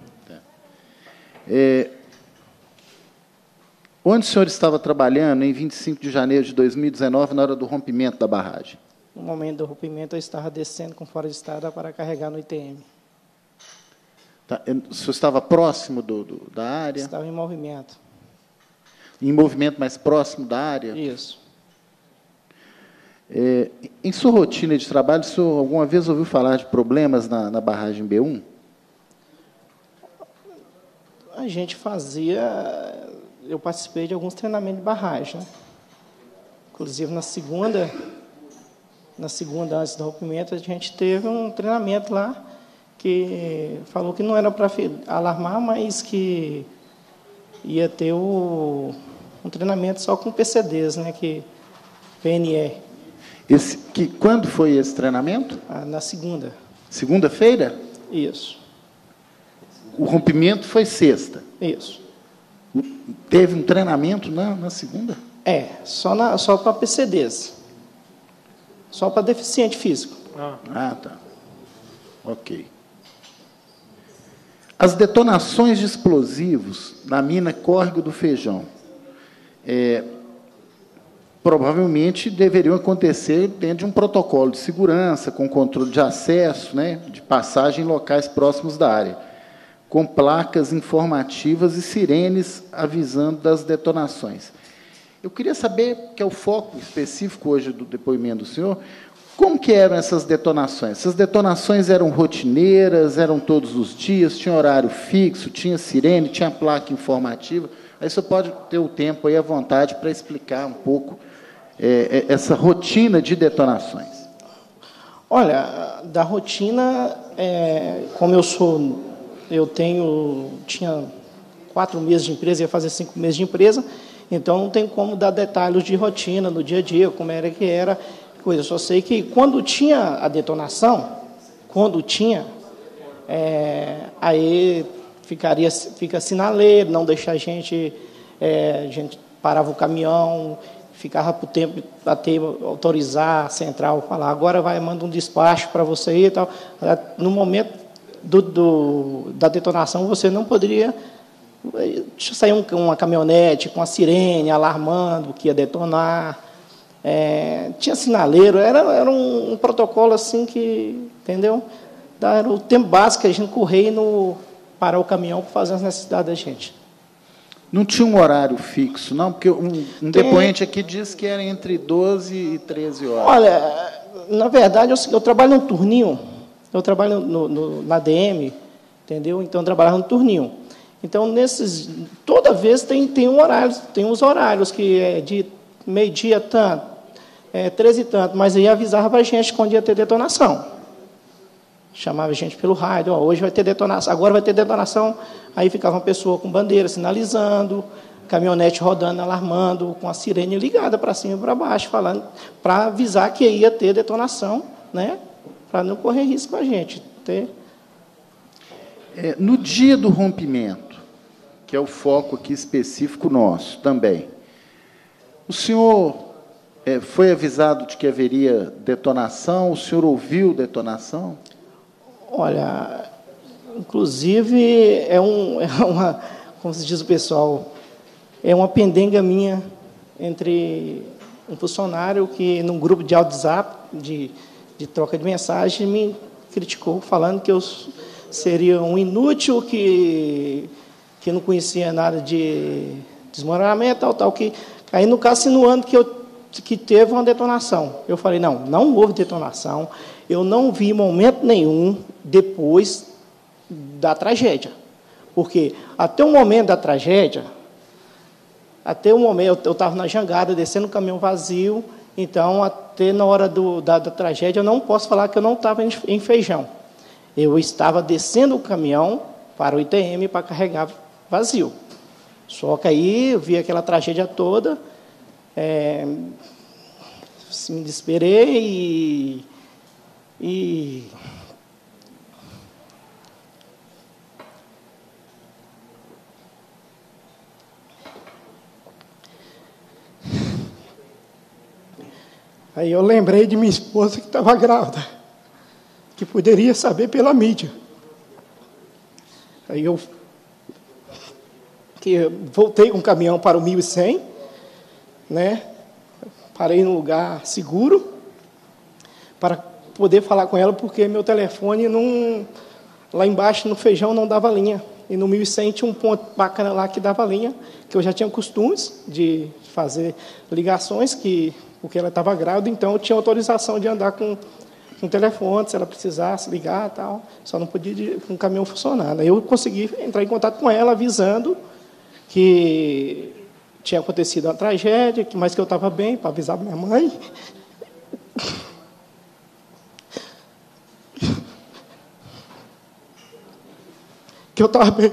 Onde o senhor estava trabalhando em 25 de janeiro de 2019, na hora do rompimento da barragem? No momento do rompimento, eu estava descendo com fora de estrada para carregar no ITM. Tá. O senhor estava próximo da área? Estava em movimento. Em movimento mais próximo da área? Isso. Em sua rotina de trabalho, o senhor alguma vez ouviu falar de problemas na barragem B1? A gente eu participei de alguns treinamentos de barragem, né? Inclusive, na segunda, antes do rompimento, a gente teve um treinamento lá que falou que não era para alarmar, mas que ia ter um treinamento só com PCDs, né? PNE. Quando foi esse treinamento? Na segunda. Segunda-feira? Isso. O rompimento foi sexta? Isso. Teve um treinamento na segunda? Só para PCDs. Só para deficiente físico. Ah, tá. Ok. As detonações de explosivos na mina Córrego do Feijão provavelmente deveriam acontecer dentro de um protocolo de segurança, com controle de acesso, né, de passagem em locais próximos da área, com placas informativas e sirenes avisando das detonações. Eu queria saber, que é o foco específico hoje do depoimento do senhor, como que eram essas detonações? Essas detonações eram rotineiras, eram todos os dias, tinha horário fixo, tinha sirene, tinha placa informativa? Aí você pode ter o tempo aí à vontade para explicar um pouco essa rotina de detonações. Olha, da rotina, como tinha 4 meses de empresa, ia fazer 5 meses de empresa, então não tem como dar detalhes de rotina no dia a dia, como era que era, coisa. Eu só sei que quando tinha a detonação, aí fica sinaleiro, não deixar a gente parava o caminhão, ficava por tempo até autorizar a central, falar, agora manda um despacho para você ir e tal. No momento da detonação, você não poderia sair uma caminhonete com a sirene alarmando que ia detonar. Tinha sinaleiro, era um protocolo assim que, entendeu? Era o tempo básico que a gente corria parar o caminhão para fazer as necessidades da gente. Não tinha um horário fixo, não? Porque um depoente aqui diz que era entre 12 e 13 horas. Olha, na verdade, eu trabalho num turninho, eu trabalho na DM, entendeu? Então, eu trabalhava no turninho. Então, toda vez tem um horário, tem uns horários que é de meio-dia tanto, 13 e tanto, mas aí avisava para a gente quando ia ter detonação. Chamava a gente pelo rádio, hoje vai ter detonação, agora vai ter detonação. Aí ficava uma pessoa com bandeira sinalizando, caminhonete rodando, alarmando, com a sirene ligada para cima e para baixo, falando, para avisar que ia ter detonação, né? Para não correr risco a gente. No dia do rompimento, que é o foco aqui específico nosso também, o senhor foi avisado de que haveria detonação? O senhor ouviu detonação? Olha, inclusive, como se diz o pessoal, é uma pendenga minha entre um funcionário que, num grupo de WhatsApp, de troca de mensagem, me criticou, falando que eu seria um inútil, que não conhecia nada de desmoronamento, tal, que aí, no caso, insinuando que teve uma detonação. Eu falei, não houve detonação, eu não vi momento nenhum depois da tragédia. Porque até o momento da tragédia, eu estava na jangada, descendo o caminhão vazio, então, até na hora da tragédia, eu não posso falar que eu não estava em Feijão. Eu estava descendo o caminhão para o ITM para carregar vazio. Só que aí eu vi aquela tragédia toda, me desesperei e aí eu lembrei de minha esposa que estava grávida, que poderia saber pela mídia. Aí eu voltei com o caminhão para o 1100, né? Parei num lugar seguro para poder falar com ela, porque meu telefone lá embaixo no Feijão não dava linha. E no 1100 tinha um ponto bacana lá que dava linha, que eu já tinha costumes de fazer ligações, porque ela estava grávida, então eu tinha autorização de andar com o telefone, se ela precisasse ligar e tal, só não podia com o caminhão funcionar. Aí eu consegui entrar em contato com ela, avisando que tinha acontecido uma tragédia, mas que eu estava bem, para avisar minha mãe. Que eu estava bem.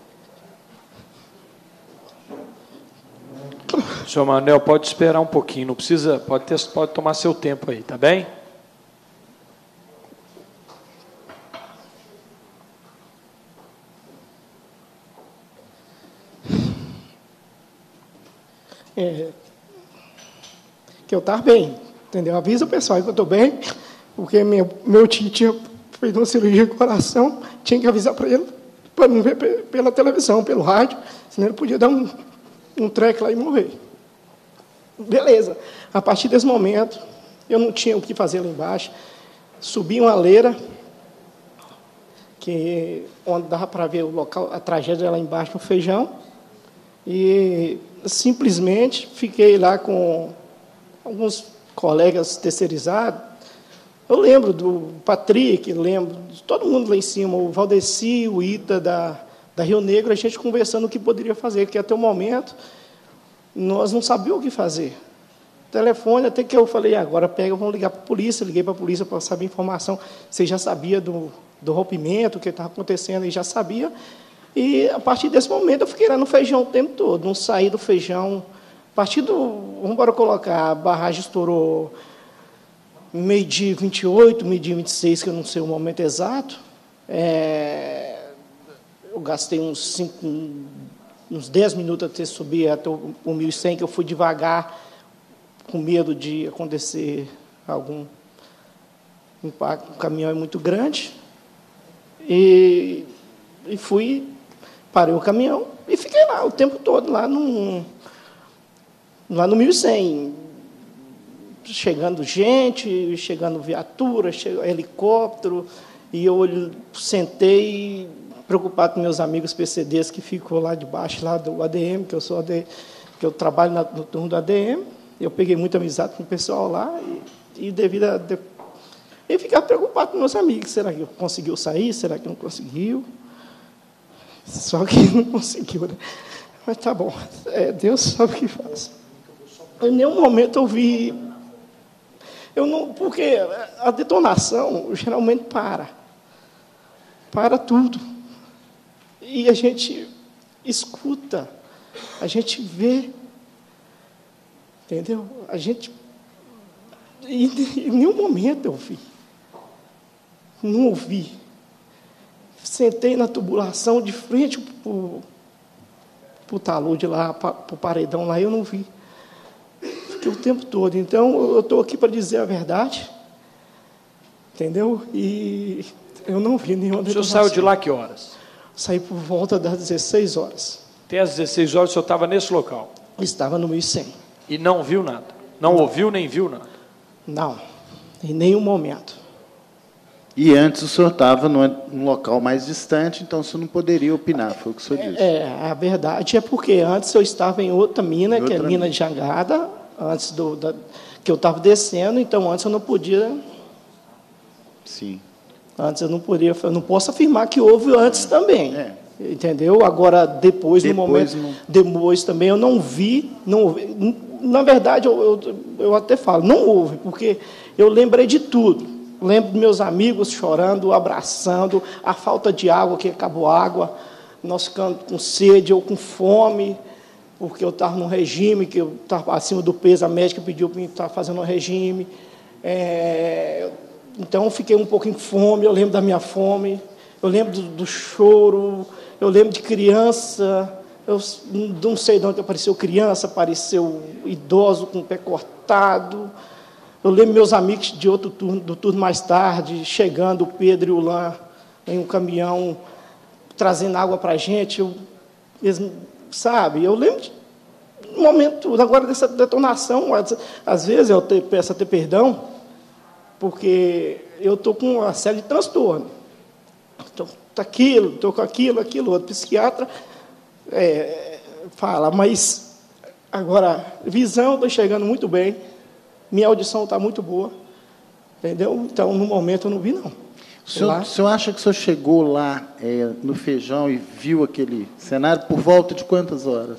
Senhor Manuel, pode esperar um pouquinho, não precisa, pode tomar seu tempo aí, tá bem? que eu estava bem, entendeu? Avisa o pessoal que eu estou bem, porque meu tio tinha feito uma cirurgia de coração, tinha que avisar para ele, para não ver pela televisão, pelo rádio, senão ele podia dar um treco lá e morrer. Beleza. A partir desse momento, eu não tinha o que fazer lá embaixo, subi uma leira, onde dava para ver o local, a tragédia lá embaixo no Feijão, e simplesmente fiquei lá com alguns colegas terceirizados. Eu lembro do Patrick, lembro de todo mundo lá em cima, o Valdeci, o Ita da Rio Negro, a gente conversando o que poderia fazer, porque até o momento nós não sabíamos o que fazer. Telefone, até que eu falei, agora pega, vamos ligar para a polícia. Liguei para a polícia para saber informação. Você já sabia do rompimento, o que estava acontecendo, e já sabia. E, a partir desse momento, eu fiquei lá no Feijão o tempo todo, não saí do Feijão. A partir vamos embora colocar, a barragem estourou meio-dia 28, meio-dia 26, que eu não sei o momento exato. Eu gastei uns 10 minutos até subir até o 1100, que eu fui devagar, com medo de acontecer algum impacto. O caminhão é muito grande. E parei o caminhão e fiquei lá o tempo todo, lá no 1100. Chegando gente, chegando viatura, helicóptero, e eu sentei preocupado com meus amigos PCDs que ficou lá debaixo, lá do ADM, que eu trabalho no turno do ADM. Eu peguei muita amizade com o pessoal lá e e ficava preocupado com meus amigos. Será que conseguiu sair? Será que não conseguiu? Só que não conseguiu, né? Mas tá bom. Deus sabe o que faz. Em nenhum momento eu vi... porque a detonação geralmente para tudo. E a gente escuta, a gente vê, entendeu? Em nenhum momento eu vi. Não ouvi. Sentei na tubulação de frente para o talude lá, para o paredão lá, eu não vi. Fiquei o tempo todo. Então, eu estou aqui para dizer a verdade, entendeu? E eu não vi nenhuma detonação. O senhor saiu de lá que horas? Saí por volta das 16 horas. Até às 16 horas o senhor estava nesse local? Estava no 1100. E não viu nada? Não ouviu nem viu nada? Não, em nenhum momento. E antes o senhor estava num local mais distante, então o senhor não poderia opinar, foi o que o senhor disse. A verdade é porque antes eu estava em outra mina, que é a mina de Jangada, antes que eu estava descendo, então antes eu não podia... Sim. Antes eu não podia, eu não posso afirmar que houve antes também, entendeu? Agora, depois no momento, depois também eu não vi, na verdade, eu até falo, não houve, porque eu lembrei de tudo. Lembro dos meus amigos chorando, abraçando, a falta de água, que acabou a água, nós ficando com sede ou com fome, porque eu estava num regime, que eu estava acima do peso, a médica pediu para mim estar fazendo um regime. Então, eu fiquei um pouco em fome, eu lembro da minha fome, eu lembro do choro, eu lembro de criança, eu não sei de onde apareceu criança, apareceu idoso com o pé cortado. Eu lembro meus amigos de outro turno, do turno mais tarde, chegando, o Pedro e o Lã, em um caminhão, trazendo água para a gente. Eu lembro de um momento, agora dessa detonação, às vezes eu peço até perdão, porque eu estou com uma série de transtornos. Estou com aquilo, outro. Psiquiatra fala, mas agora, visão, estou enxergando muito bem, minha audição está muito boa, entendeu? Então, no momento, eu não vi, não. O senhor acha que o senhor chegou lá no Feijão e viu aquele cenário por volta de quantas horas?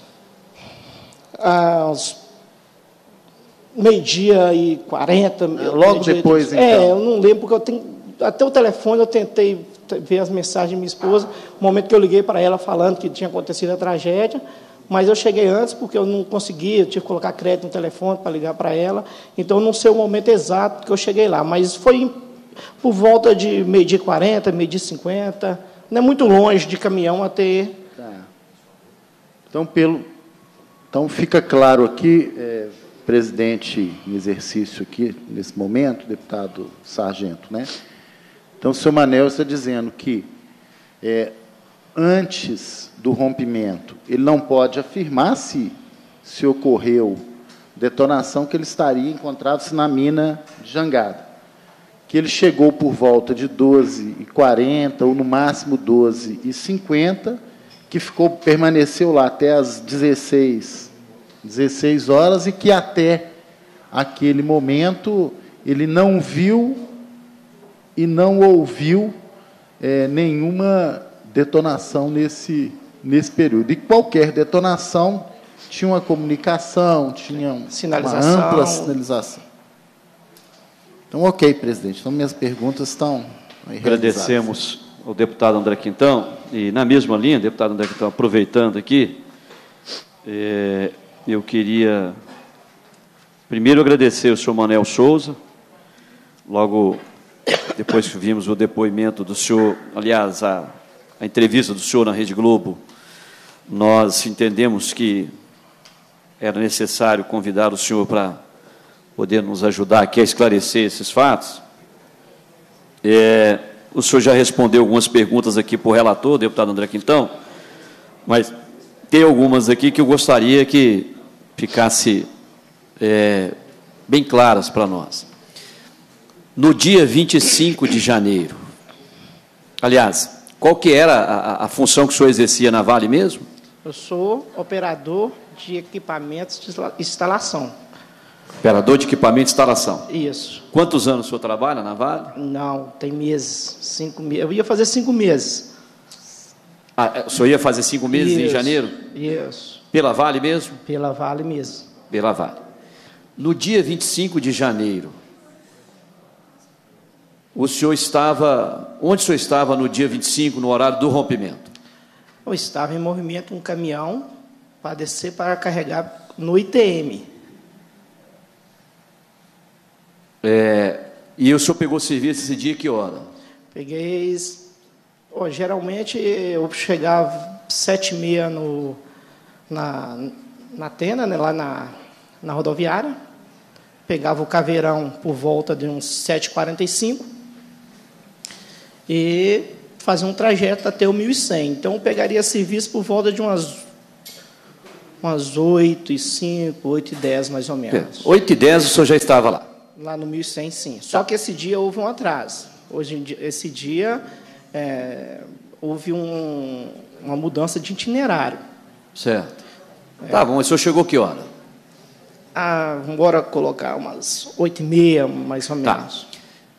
Às meio-dia e 40. Logo depois, então? Eu não lembro, porque até o telefone eu tentei ver as mensagens de minha esposa, no momento que eu liguei para ela falando que tinha acontecido a tragédia, mas eu cheguei antes porque eu não conseguia, eu tinha que colocar crédito no telefone para ligar para ela, então eu não sei o momento exato que eu cheguei lá, mas foi por volta de meio-dia e 40, meio-dia e 50, não é muito longe de caminhão até... Tá. Então fica claro aqui, presidente em exercício aqui, nesse momento, deputado Sargento, né? Então, o senhor Manel está dizendo que, antes do rompimento, ele não pode afirmar se ocorreu detonação, que ele estaria encontrado-se na mina de Jangada. Que ele chegou por volta de 12h40, ou no máximo 12h50, que permaneceu lá até as 16 horas, e que até aquele momento ele não viu e não ouviu nenhuma detonação nesse período. E qualquer detonação tinha uma comunicação, tinha uma ampla sinalização. Então, ok, presidente. Então, minhas perguntas estão aí agradecemos ao deputado André Quintão, e na mesma linha, deputado André Quintão, aproveitando aqui, eu queria primeiro agradecer ao senhor Manel Souza, logo depois que vimos o depoimento do senhor, aliás, a entrevista do senhor na Rede Globo, nós entendemos que era necessário convidar o senhor para poder nos ajudar aqui a esclarecer esses fatos. O senhor já respondeu algumas perguntas aqui para o relator, deputado André Quintão, mas tem algumas aqui que eu gostaria que ficasse bem claras para nós. No dia 25 de janeiro, aliás, qual que era a função que o senhor exercia na Vale mesmo? Eu sou operador de equipamentos de instalação. Operador de equipamento de instalação. Isso. Quantos anos o senhor trabalha na Vale? Não, tem meses. 5 meses. Eu ia fazer 5 meses. O senhor ia fazer 5 meses em janeiro? Isso. Pela Vale mesmo? Pela Vale mesmo. Pela Vale. No dia 25 de janeiro, o senhor estava... Onde o senhor estava no dia 25, no horário do rompimento? Eu estava em movimento um caminhão para descer para carregar no ITM. E o senhor pegou serviço esse dia, que hora? Peguei... geralmente, eu chegava 7h30 na Tena, né, lá na rodoviária, pegava o Caveirão por volta de uns 7h45 e fazia um trajeto até o 1100. Então, eu pegaria serviço por volta de umas 8h05, 8h10, mais ou menos. 8h10 o senhor já estava lá? Lá no 1100, sim. Só que esse dia houve um atraso. Esse dia houve uma mudança de itinerário. Certo. Tá bom, o senhor chegou que hora? Vamos colocar umas 8h30, mais ou menos.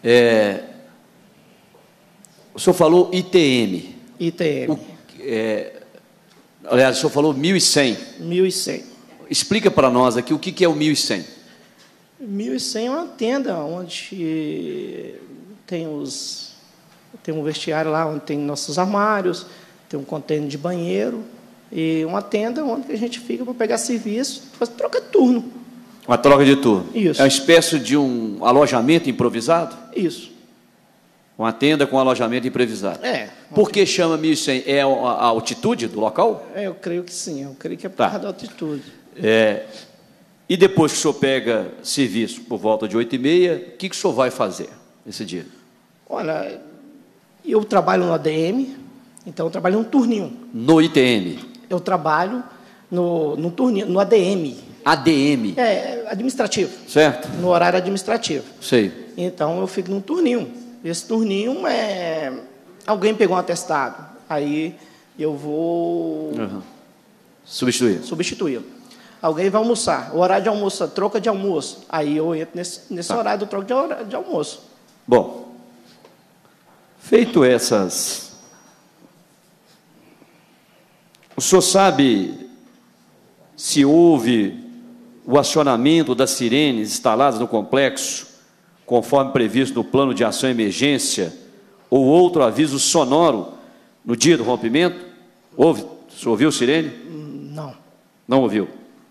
O senhor falou ITM. ITM. Aliás, o senhor falou 1100. 1100. Explica para nós aqui o que é o 1100. 1100 é uma tenda onde tem um vestiário lá, onde tem nossos armários, tem um contêiner de banheiro, e uma tenda onde a gente fica para pegar serviço, faz troca de turno. Uma troca de turno. Isso. É uma espécie de um alojamento improvisado? Isso. Uma tenda com alojamento improvisado. Por que chama 1100? É a altitude do local? Eu creio que sim. Eu creio que é por causa da altitude. E depois que o senhor pega serviço por volta de 8h30, o que o senhor vai fazer nesse dia? Olha, eu trabalho no ADM, então eu trabalho num turninho. No ITM? Eu trabalho no turninho, no ADM. ADM? Administrativo. Certo. No horário administrativo. Sei. Então, eu fico num turninho. Esse turninho alguém pegou um atestado, aí eu vou... Substituí-lo. Alguém vai almoçar. O horário de almoço, troca de almoço. Aí eu entro nesse horário do troca de almoço. Bom, feito essas... O senhor sabe se houve o acionamento das sirenes instaladas no complexo, conforme previsto no plano de ação e emergência, ou outro aviso sonoro no dia do rompimento? Houve? O senhor ouviu sirene? Não. Não ouviu?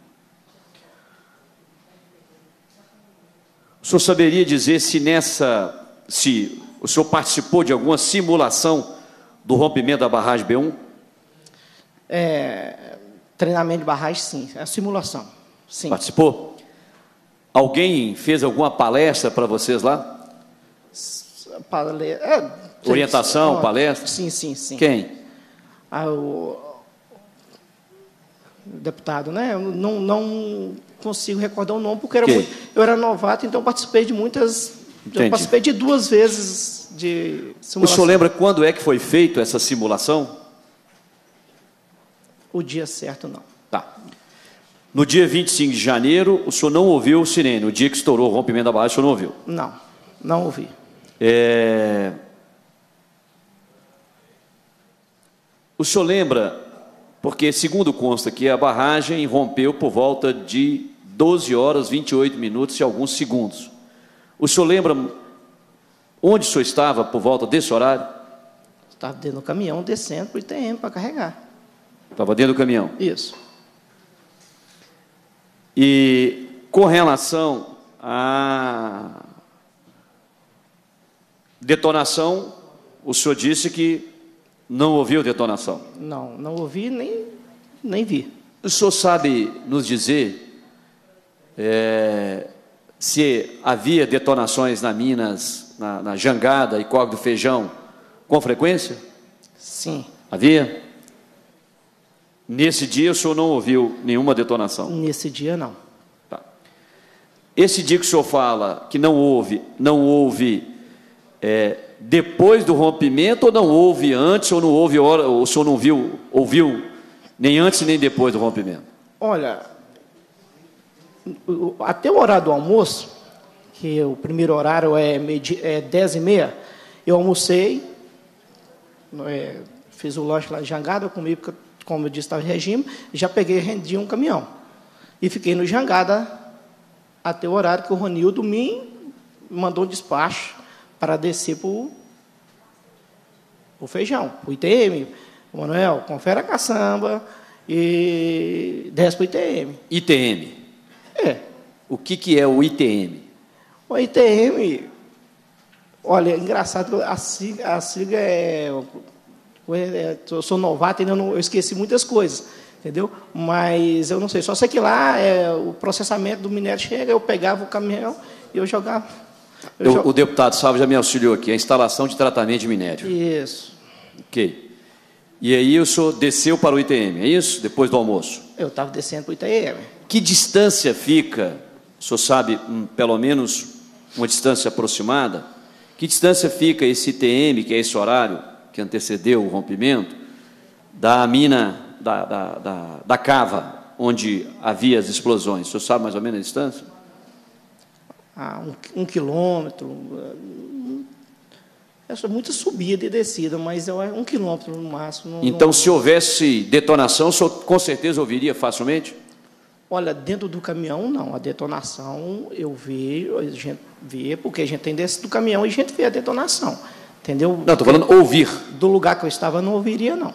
O senhor saberia dizer se o senhor participou de alguma simulação do rompimento da barragem B1? Treinamento de barragem, sim. É simulação. Sim. Participou? Alguém fez alguma palestra para vocês lá? Orientação, palestra? Sim. Quem? O deputado, né? Eu não consigo recordar o nome, porque eu era novato, então participei de muitas... Entendi. Eu participei de 2 vezes de simulação. O senhor lembra quando é que foi feita essa simulação? O dia certo, não. Tá. No dia 25 de janeiro, o senhor não ouviu o sirene. No dia que estourou o rompimento da barragem, o senhor não ouviu? Não ouvi. O senhor lembra, porque segundo consta aqui, a barragem rompeu por volta de 12 horas, 28 minutos e alguns segundos. O senhor lembra onde o senhor estava por volta desse horário? Estava dentro do caminhão, descendo para o ITM para carregar. Estava dentro do caminhão? Isso. E com relação à detonação, o senhor disse que não ouviu detonação? Não ouvi nem vi. O senhor sabe nos dizer se havia detonações na Minas, na Jangada e Córrego do Feijão, com frequência? Sim. Havia? Nesse dia o senhor não ouviu nenhuma detonação? Nesse dia, não. Tá. Esse dia que o senhor fala que não houve depois do rompimento, ou não houve antes, ou não houve hora, ou o senhor não ouviu nem antes nem depois do rompimento? Olha, até o horário do almoço, que o primeiro horário é 10h30, eu almocei, fiz o lanche lá de Jangada, comi, porque, como eu disse, estava em regime, já peguei e rendi um caminhão. E fiquei no Jangada até o horário que o Ronildo me mandou um despacho para descer para o Feijão, para o ITM. O Manuel, confere a caçamba e desce para o ITM. ITM? O que é o ITM? O ITM, olha, é engraçado, a sigla eu sou novato, ainda não, eu esqueci muitas coisas, entendeu? Mas eu não sei, só sei que lá o processamento do minério chega, eu pegava o caminhão e eu jogava. O deputado Salvo já me auxiliou aqui, a instalação de tratamento de minério. Isso. Ok. E aí o senhor desceu para o ITM, é isso? Depois do almoço? Eu estava descendo para o ITM. Que distância fica, o senhor sabe, pelo menos uma distância aproximada, que distância fica esse ITM, que é esse horário que antecedeu o rompimento, da mina, da cava, onde havia as explosões? O senhor sabe mais ou menos a distância? 1 quilômetro. É muita subida e descida, mas é 1 quilômetro no máximo. Então, se houvesse detonação, o senhor com certeza ouviria facilmente? Olha, dentro do caminhão, não. A detonação, eu vejo, a gente vê, porque a gente tem descido do caminhão e a gente vê a detonação. Entendeu? Não, estou falando ouvir. Do lugar que eu estava, não ouviria, não.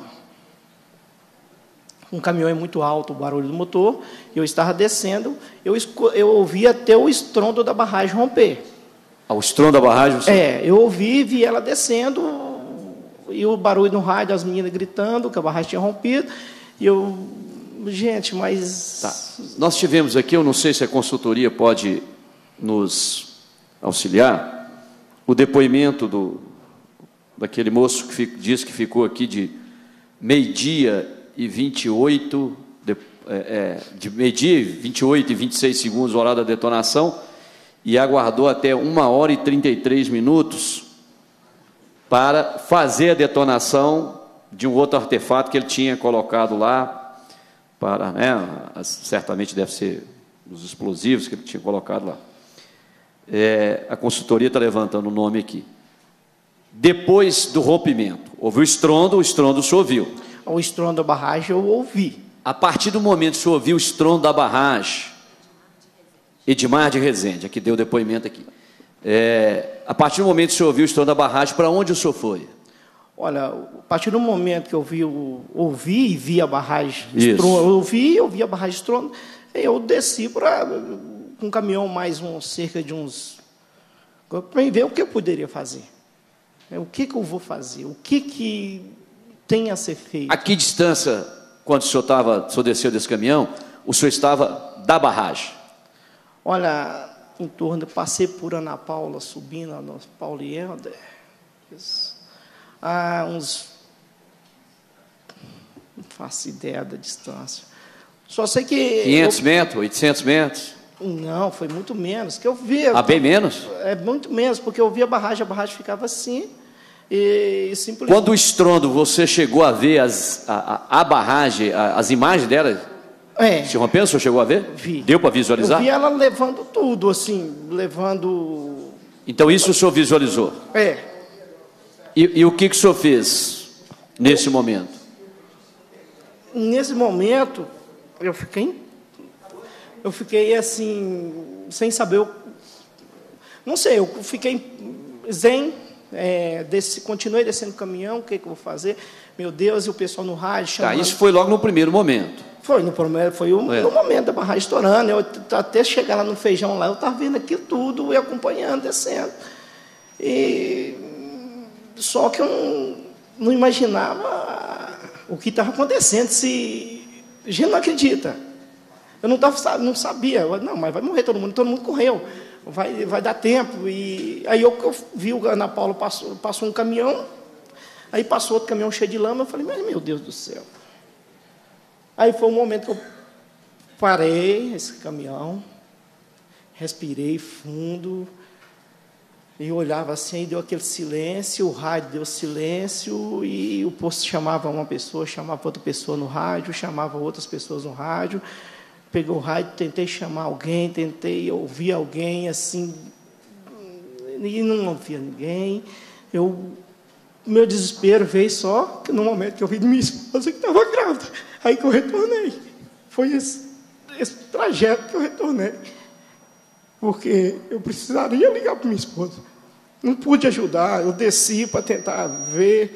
Um caminhão é muito alto, o barulho do motor, eu estava descendo, eu ouvi até o estrondo da barragem romper. O estrondo da barragem? Eu ouvi e vi ela descendo, e o barulho no rádio, as meninas gritando que a barragem tinha rompido, e eu... Gente, mas... Tá. Nós tivemos aqui, eu não sei se a consultoria pode nos auxiliar, o depoimento daquele moço que disse que ficou aqui de meio-dia e 28, de meio-dia e 28 e 26 segundos, horário da detonação, e aguardou até 1h33 para fazer a detonação de um outro artefato que ele tinha colocado lá, certamente deve ser os explosivos que ele tinha colocado lá. A consultoria está levantando o nome aqui. Depois do rompimento, houve o estrondo o senhor ouviu? O estrondo da barragem eu ouvi. A partir do momento que o senhor ouviu o estrondo da barragem, Edmar de Rezende, aqui deu depoimento aqui. A partir do momento que o senhor ouviu o estrondo da barragem, para onde o senhor foi? Olha, a partir do momento que eu ouvi e vi a barragem estrondo, eu vi a barragem estrondo, eu desci para um caminhão mais cerca de uns... para ver o que eu poderia fazer. O que eu vou fazer? O que tem a ser feito? A que distância, quando o senhor desceu desse caminhão, o senhor estava da barragem? Olha, em torno, passei por Ana Paula, subindo a Paulo e Helder, uns, não faço ideia da distância. Só sei que... 500 metros, 800 metros? Não, foi muito menos. Que eu via, bem menos? É muito menos, porque eu via a barragem ficava assim, e simplesmente... Quando o estrondo, você chegou a ver a barragem, as imagens dela? Se rompendo, o senhor chegou a ver? Vi. Deu para visualizar? Eu vi ela levando tudo, assim, levando... Então isso o senhor visualizou? E o que o senhor fez nesse momento? Nesse momento, eu fiquei assim, sem saber, não sei, eu fiquei zen, continuei descendo o caminhão, o que eu vou fazer? Meu Deus, e o pessoal no rádio chamando... Isso foi logo no primeiro momento? Foi no momento da barragem estourando, eu até chegar lá no Feijão, lá, eu estava vendo aquilo tudo e acompanhando, descendo. Só que eu não imaginava o que estava acontecendo, a gente não acredita. Eu não sabia, mas vai morrer todo mundo correu, vai dar tempo. E aí eu vi o Ana Paula, passou um caminhão, aí passou outro caminhão cheio de lama, eu falei, mas meu Deus do céu. Aí foi um momento que eu parei esse caminhão, respirei fundo, e olhava assim, aí deu aquele silêncio, o rádio deu silêncio, e o posto chamava uma pessoa, chamava outra pessoa no rádio, chamava outras pessoas no rádio. Peguei o rádio, tentei chamar alguém, tentei ouvir alguém, assim, e não ouvia ninguém. Meu desespero veio só no momento que eu vi de minha esposa que estava grávida. Aí que eu retornei. Foi esse trajeto que eu retornei. Porque eu precisaria ligar para minha esposa. Não pude ajudar, eu desci para tentar ver,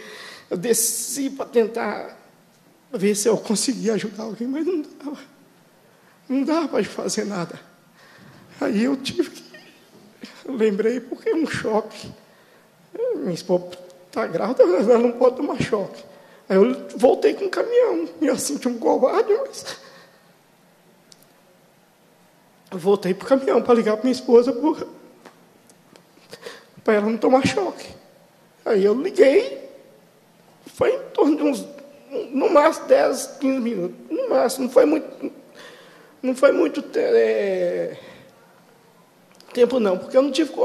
se eu conseguia ajudar alguém, mas não dava. Não dava para fazer nada. Aí eu lembrei, porque é um choque. Minha esposa está grávida, ela não pode tomar choque. Aí eu voltei com o caminhão, me senti um covarde, mas... Eu voltei para o caminhão para ligar para minha esposa para ela não tomar choque. Aí eu liguei, foi em torno de no máximo 10, 15 minutos. No máximo, não foi muito tempo não, porque eu não tive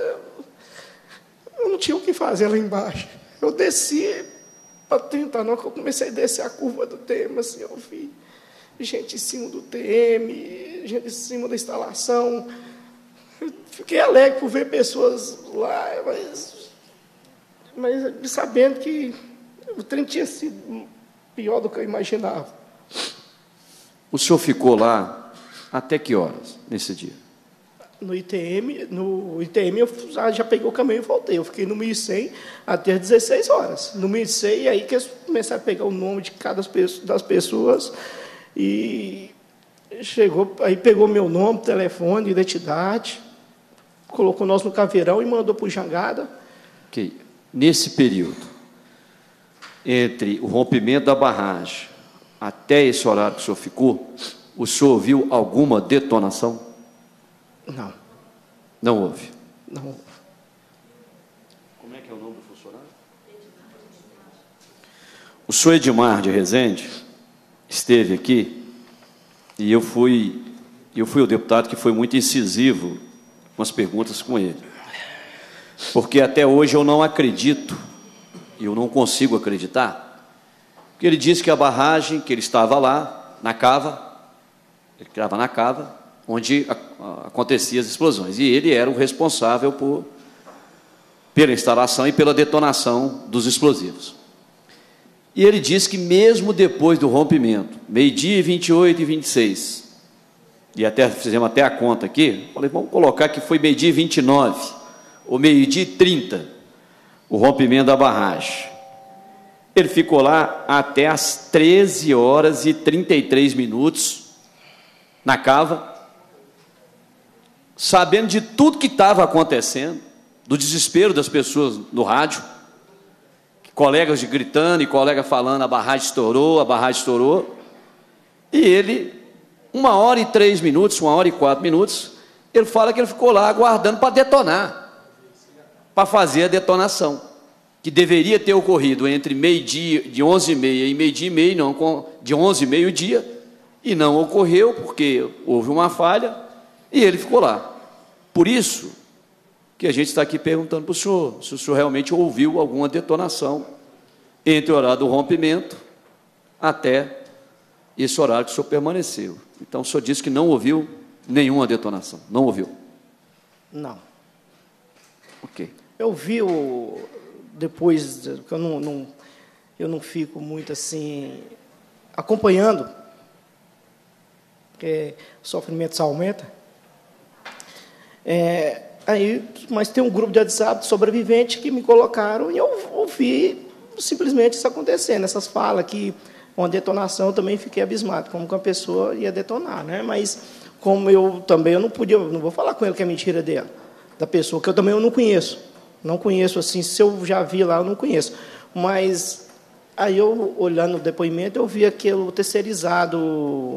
o que fazer lá embaixo. Eu desci para tentar, não, que eu comecei a descer a curva do TM, assim, eu vi gente em cima do TM, gente em cima da instalação. Eu fiquei alegre por ver pessoas lá, mas sabendo que o trem tinha sido pior do que eu imaginava. O senhor ficou lá até que horas nesse dia? No ITM eu já peguei o caminho e voltei. Eu fiquei no 1100 até as 16 horas. No 1100, aí que eu comecei a pegar o nome de das pessoas e aí pegou meu nome, telefone, identidade, colocou nós no caveirão e mandou para o Jangada. Ok. Nesse período, entre o rompimento da barragem até esse horário que o senhor ficou, o senhor ouviu alguma detonação? Não. Não houve? Não houve. Como é que é o nome do funcionário? O senhor Edmar de Rezende esteve aqui e eu fui o deputado que foi muito incisivo com as perguntas com ele. Porque até hoje eu não acredito, eu não consigo acreditar, porque ele disse que a barragem, que ele estava lá, na cava, ele estava na cava, onde aconteciam as explosões. E ele era o responsável pela instalação e pela detonação dos explosivos. E ele disse que mesmo depois do rompimento, meio-dia, 28 e 26, e fizemos até a conta aqui, falei, vamos colocar que foi meio-dia e 29, ou meio-dia e 30, o rompimento da barragem. Ele ficou lá até as 13 horas e 33 minutos, na cava, sabendo de tudo que estava acontecendo, do desespero das pessoas no rádio, colegas gritando e colega falando, a barragem estourou, e ele, 1 hora e 3 minutos, 1 hora e 4 minutos, Ele fala que ele ficou lá aguardando para detonar, para fazer a detonação, que deveria ter ocorrido entre meio-dia, de 11h30 e meio-dia e meio, não, de 11 e meio-dia, e não ocorreu, porque houve uma falha, e ele ficou lá. Por isso que a gente está aqui perguntando para o senhor, se o senhor realmente ouviu alguma detonação entre o horário do rompimento até esse horário que o senhor permaneceu. Então, o senhor disse que não ouviu nenhuma detonação. Não ouviu? Não. Ok. Eu vi depois, eu não fico muito assim acompanhando, porque o sofrimento só aumenta. Mas tem um grupo de WhatsApp sobrevivente que me colocaram e eu ouvi simplesmente isso acontecendo, essas falas que uma detonação eu também fiquei abismado, como que uma pessoa ia detonar, né? Mas como eu não podia, não vou falar com ele que é mentira dela, da pessoa que eu não conheço assim, se eu já vi lá eu não conheço, mas aí eu olhando o depoimento eu vi aquele terceirizado,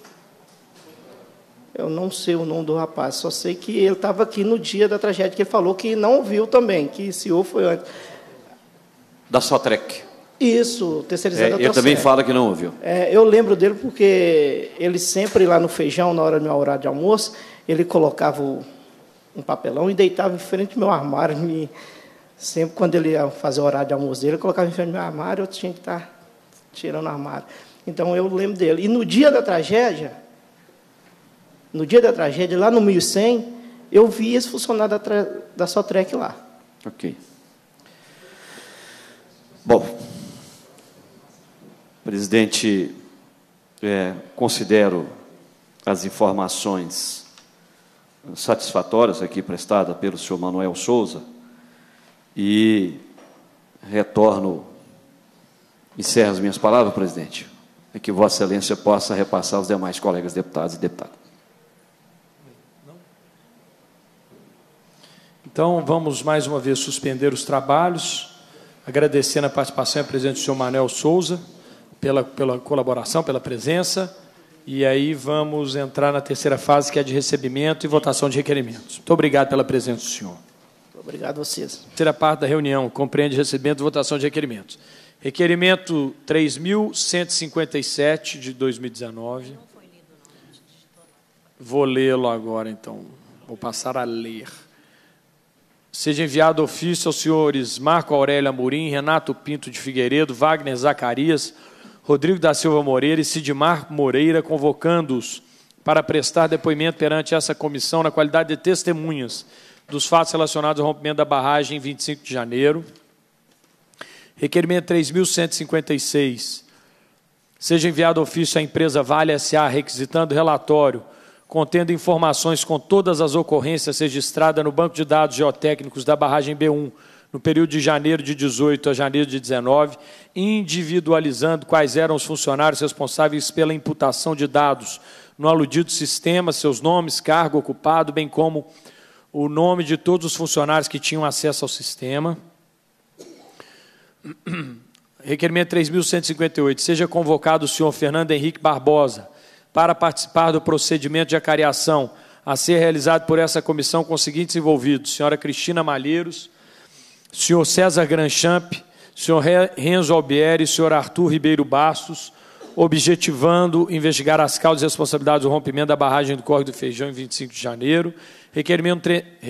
eu não sei o nome do rapaz, só sei que ele estava aqui no dia da tragédia, que ele falou que não ouviu também, que se houve foi antes. Da Sotrec. Isso, terceirizado da ele também fala que não ouviu. Eu lembro dele porque ele sempre lá no feijão, na hora do meu horário de almoço, ele colocava um papelão e deitava em frente ao meu armário. Sempre quando ele ia fazer o horário de almoço dele, ele colocava em frente ao meu armário, eu tinha que estar tirando o armário. Então eu lembro dele. E no dia da tragédia, lá no 1100, eu vi esse funcionário da Sotrec lá. Ok. Bom, presidente, considero as informações satisfatórias aqui prestadas pelo senhor Manuel Souza e encerro as minhas palavras, presidente, e que Vossa Excelência possa repassar aos demais colegas deputados e deputadas. Então, vamos mais uma vez suspender os trabalhos, agradecendo a participação e a presença do senhor Manuel Souza, pela colaboração, pela presença, e aí vamos entrar na terceira fase, que é de recebimento e votação de requerimentos. Muito obrigado pela presença do senhor. Obrigado a vocês. Terceira parte da reunião compreende recebimento e votação de requerimentos. Requerimento 3.157, de 2019. Vou lê-lo agora, então. Vou passar a ler. Seja enviado ofício aos senhores Marco Aurélio Amorim, Renato Pinto de Figueiredo, Wagner Zacarias, Rodrigo da Silva Moreira e Sidmar Moreira, convocando-os para prestar depoimento perante essa comissão na qualidade de testemunhas dos fatos relacionados ao rompimento da barragem em 25 de janeiro. Requerimento 3.156. Seja enviado ofício à empresa Vale S.A., requisitando relatório contendo informações com todas as ocorrências registradas no banco de dados geotécnicos da barragem B1 no período de janeiro de 18 a janeiro de 19, individualizando quais eram os funcionários responsáveis pela imputação de dados no aludido sistema, seus nomes, cargo ocupado, bem como o nome de todos os funcionários que tinham acesso ao sistema. Requerimento 3.158. Seja convocado o senhor Fernando Henrique Barbosa para participar do procedimento de acariação a ser realizado por essa comissão com os seguintes envolvidos: senhora Cristina Malheiros, senhor César Granchamp, senhor Renzo Albieri e senhor Arthur Ribeiro Bastos, objetivando investigar as causas e responsabilidades do rompimento da barragem do Córrego do Feijão em 25 de janeiro. Requerimento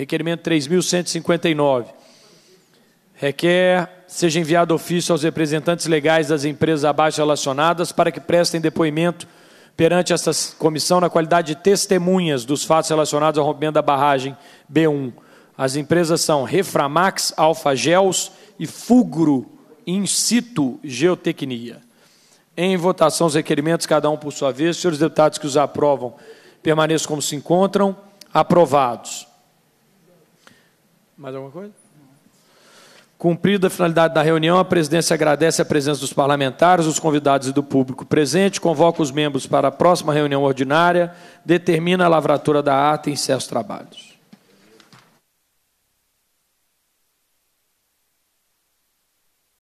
3.159. Requer seja enviado ofício aos representantes legais das empresas abaixo relacionadas para que prestem depoimento perante esta comissão na qualidade de testemunhas dos fatos relacionados ao rompimento da barragem B1. As empresas são Reframax, Alfagels e Fugro In Situ Geotecnia. Em votação os requerimentos, cada um por sua vez. Senhores deputados que os aprovam, permaneçam como se encontram. Aprovados. Mais alguma coisa? Cumprida a finalidade da reunião, a presidência agradece a presença dos parlamentares, dos convidados e do público presente, convoca os membros para a próxima reunião ordinária, determina a lavratura da ata e encerra os trabalhos.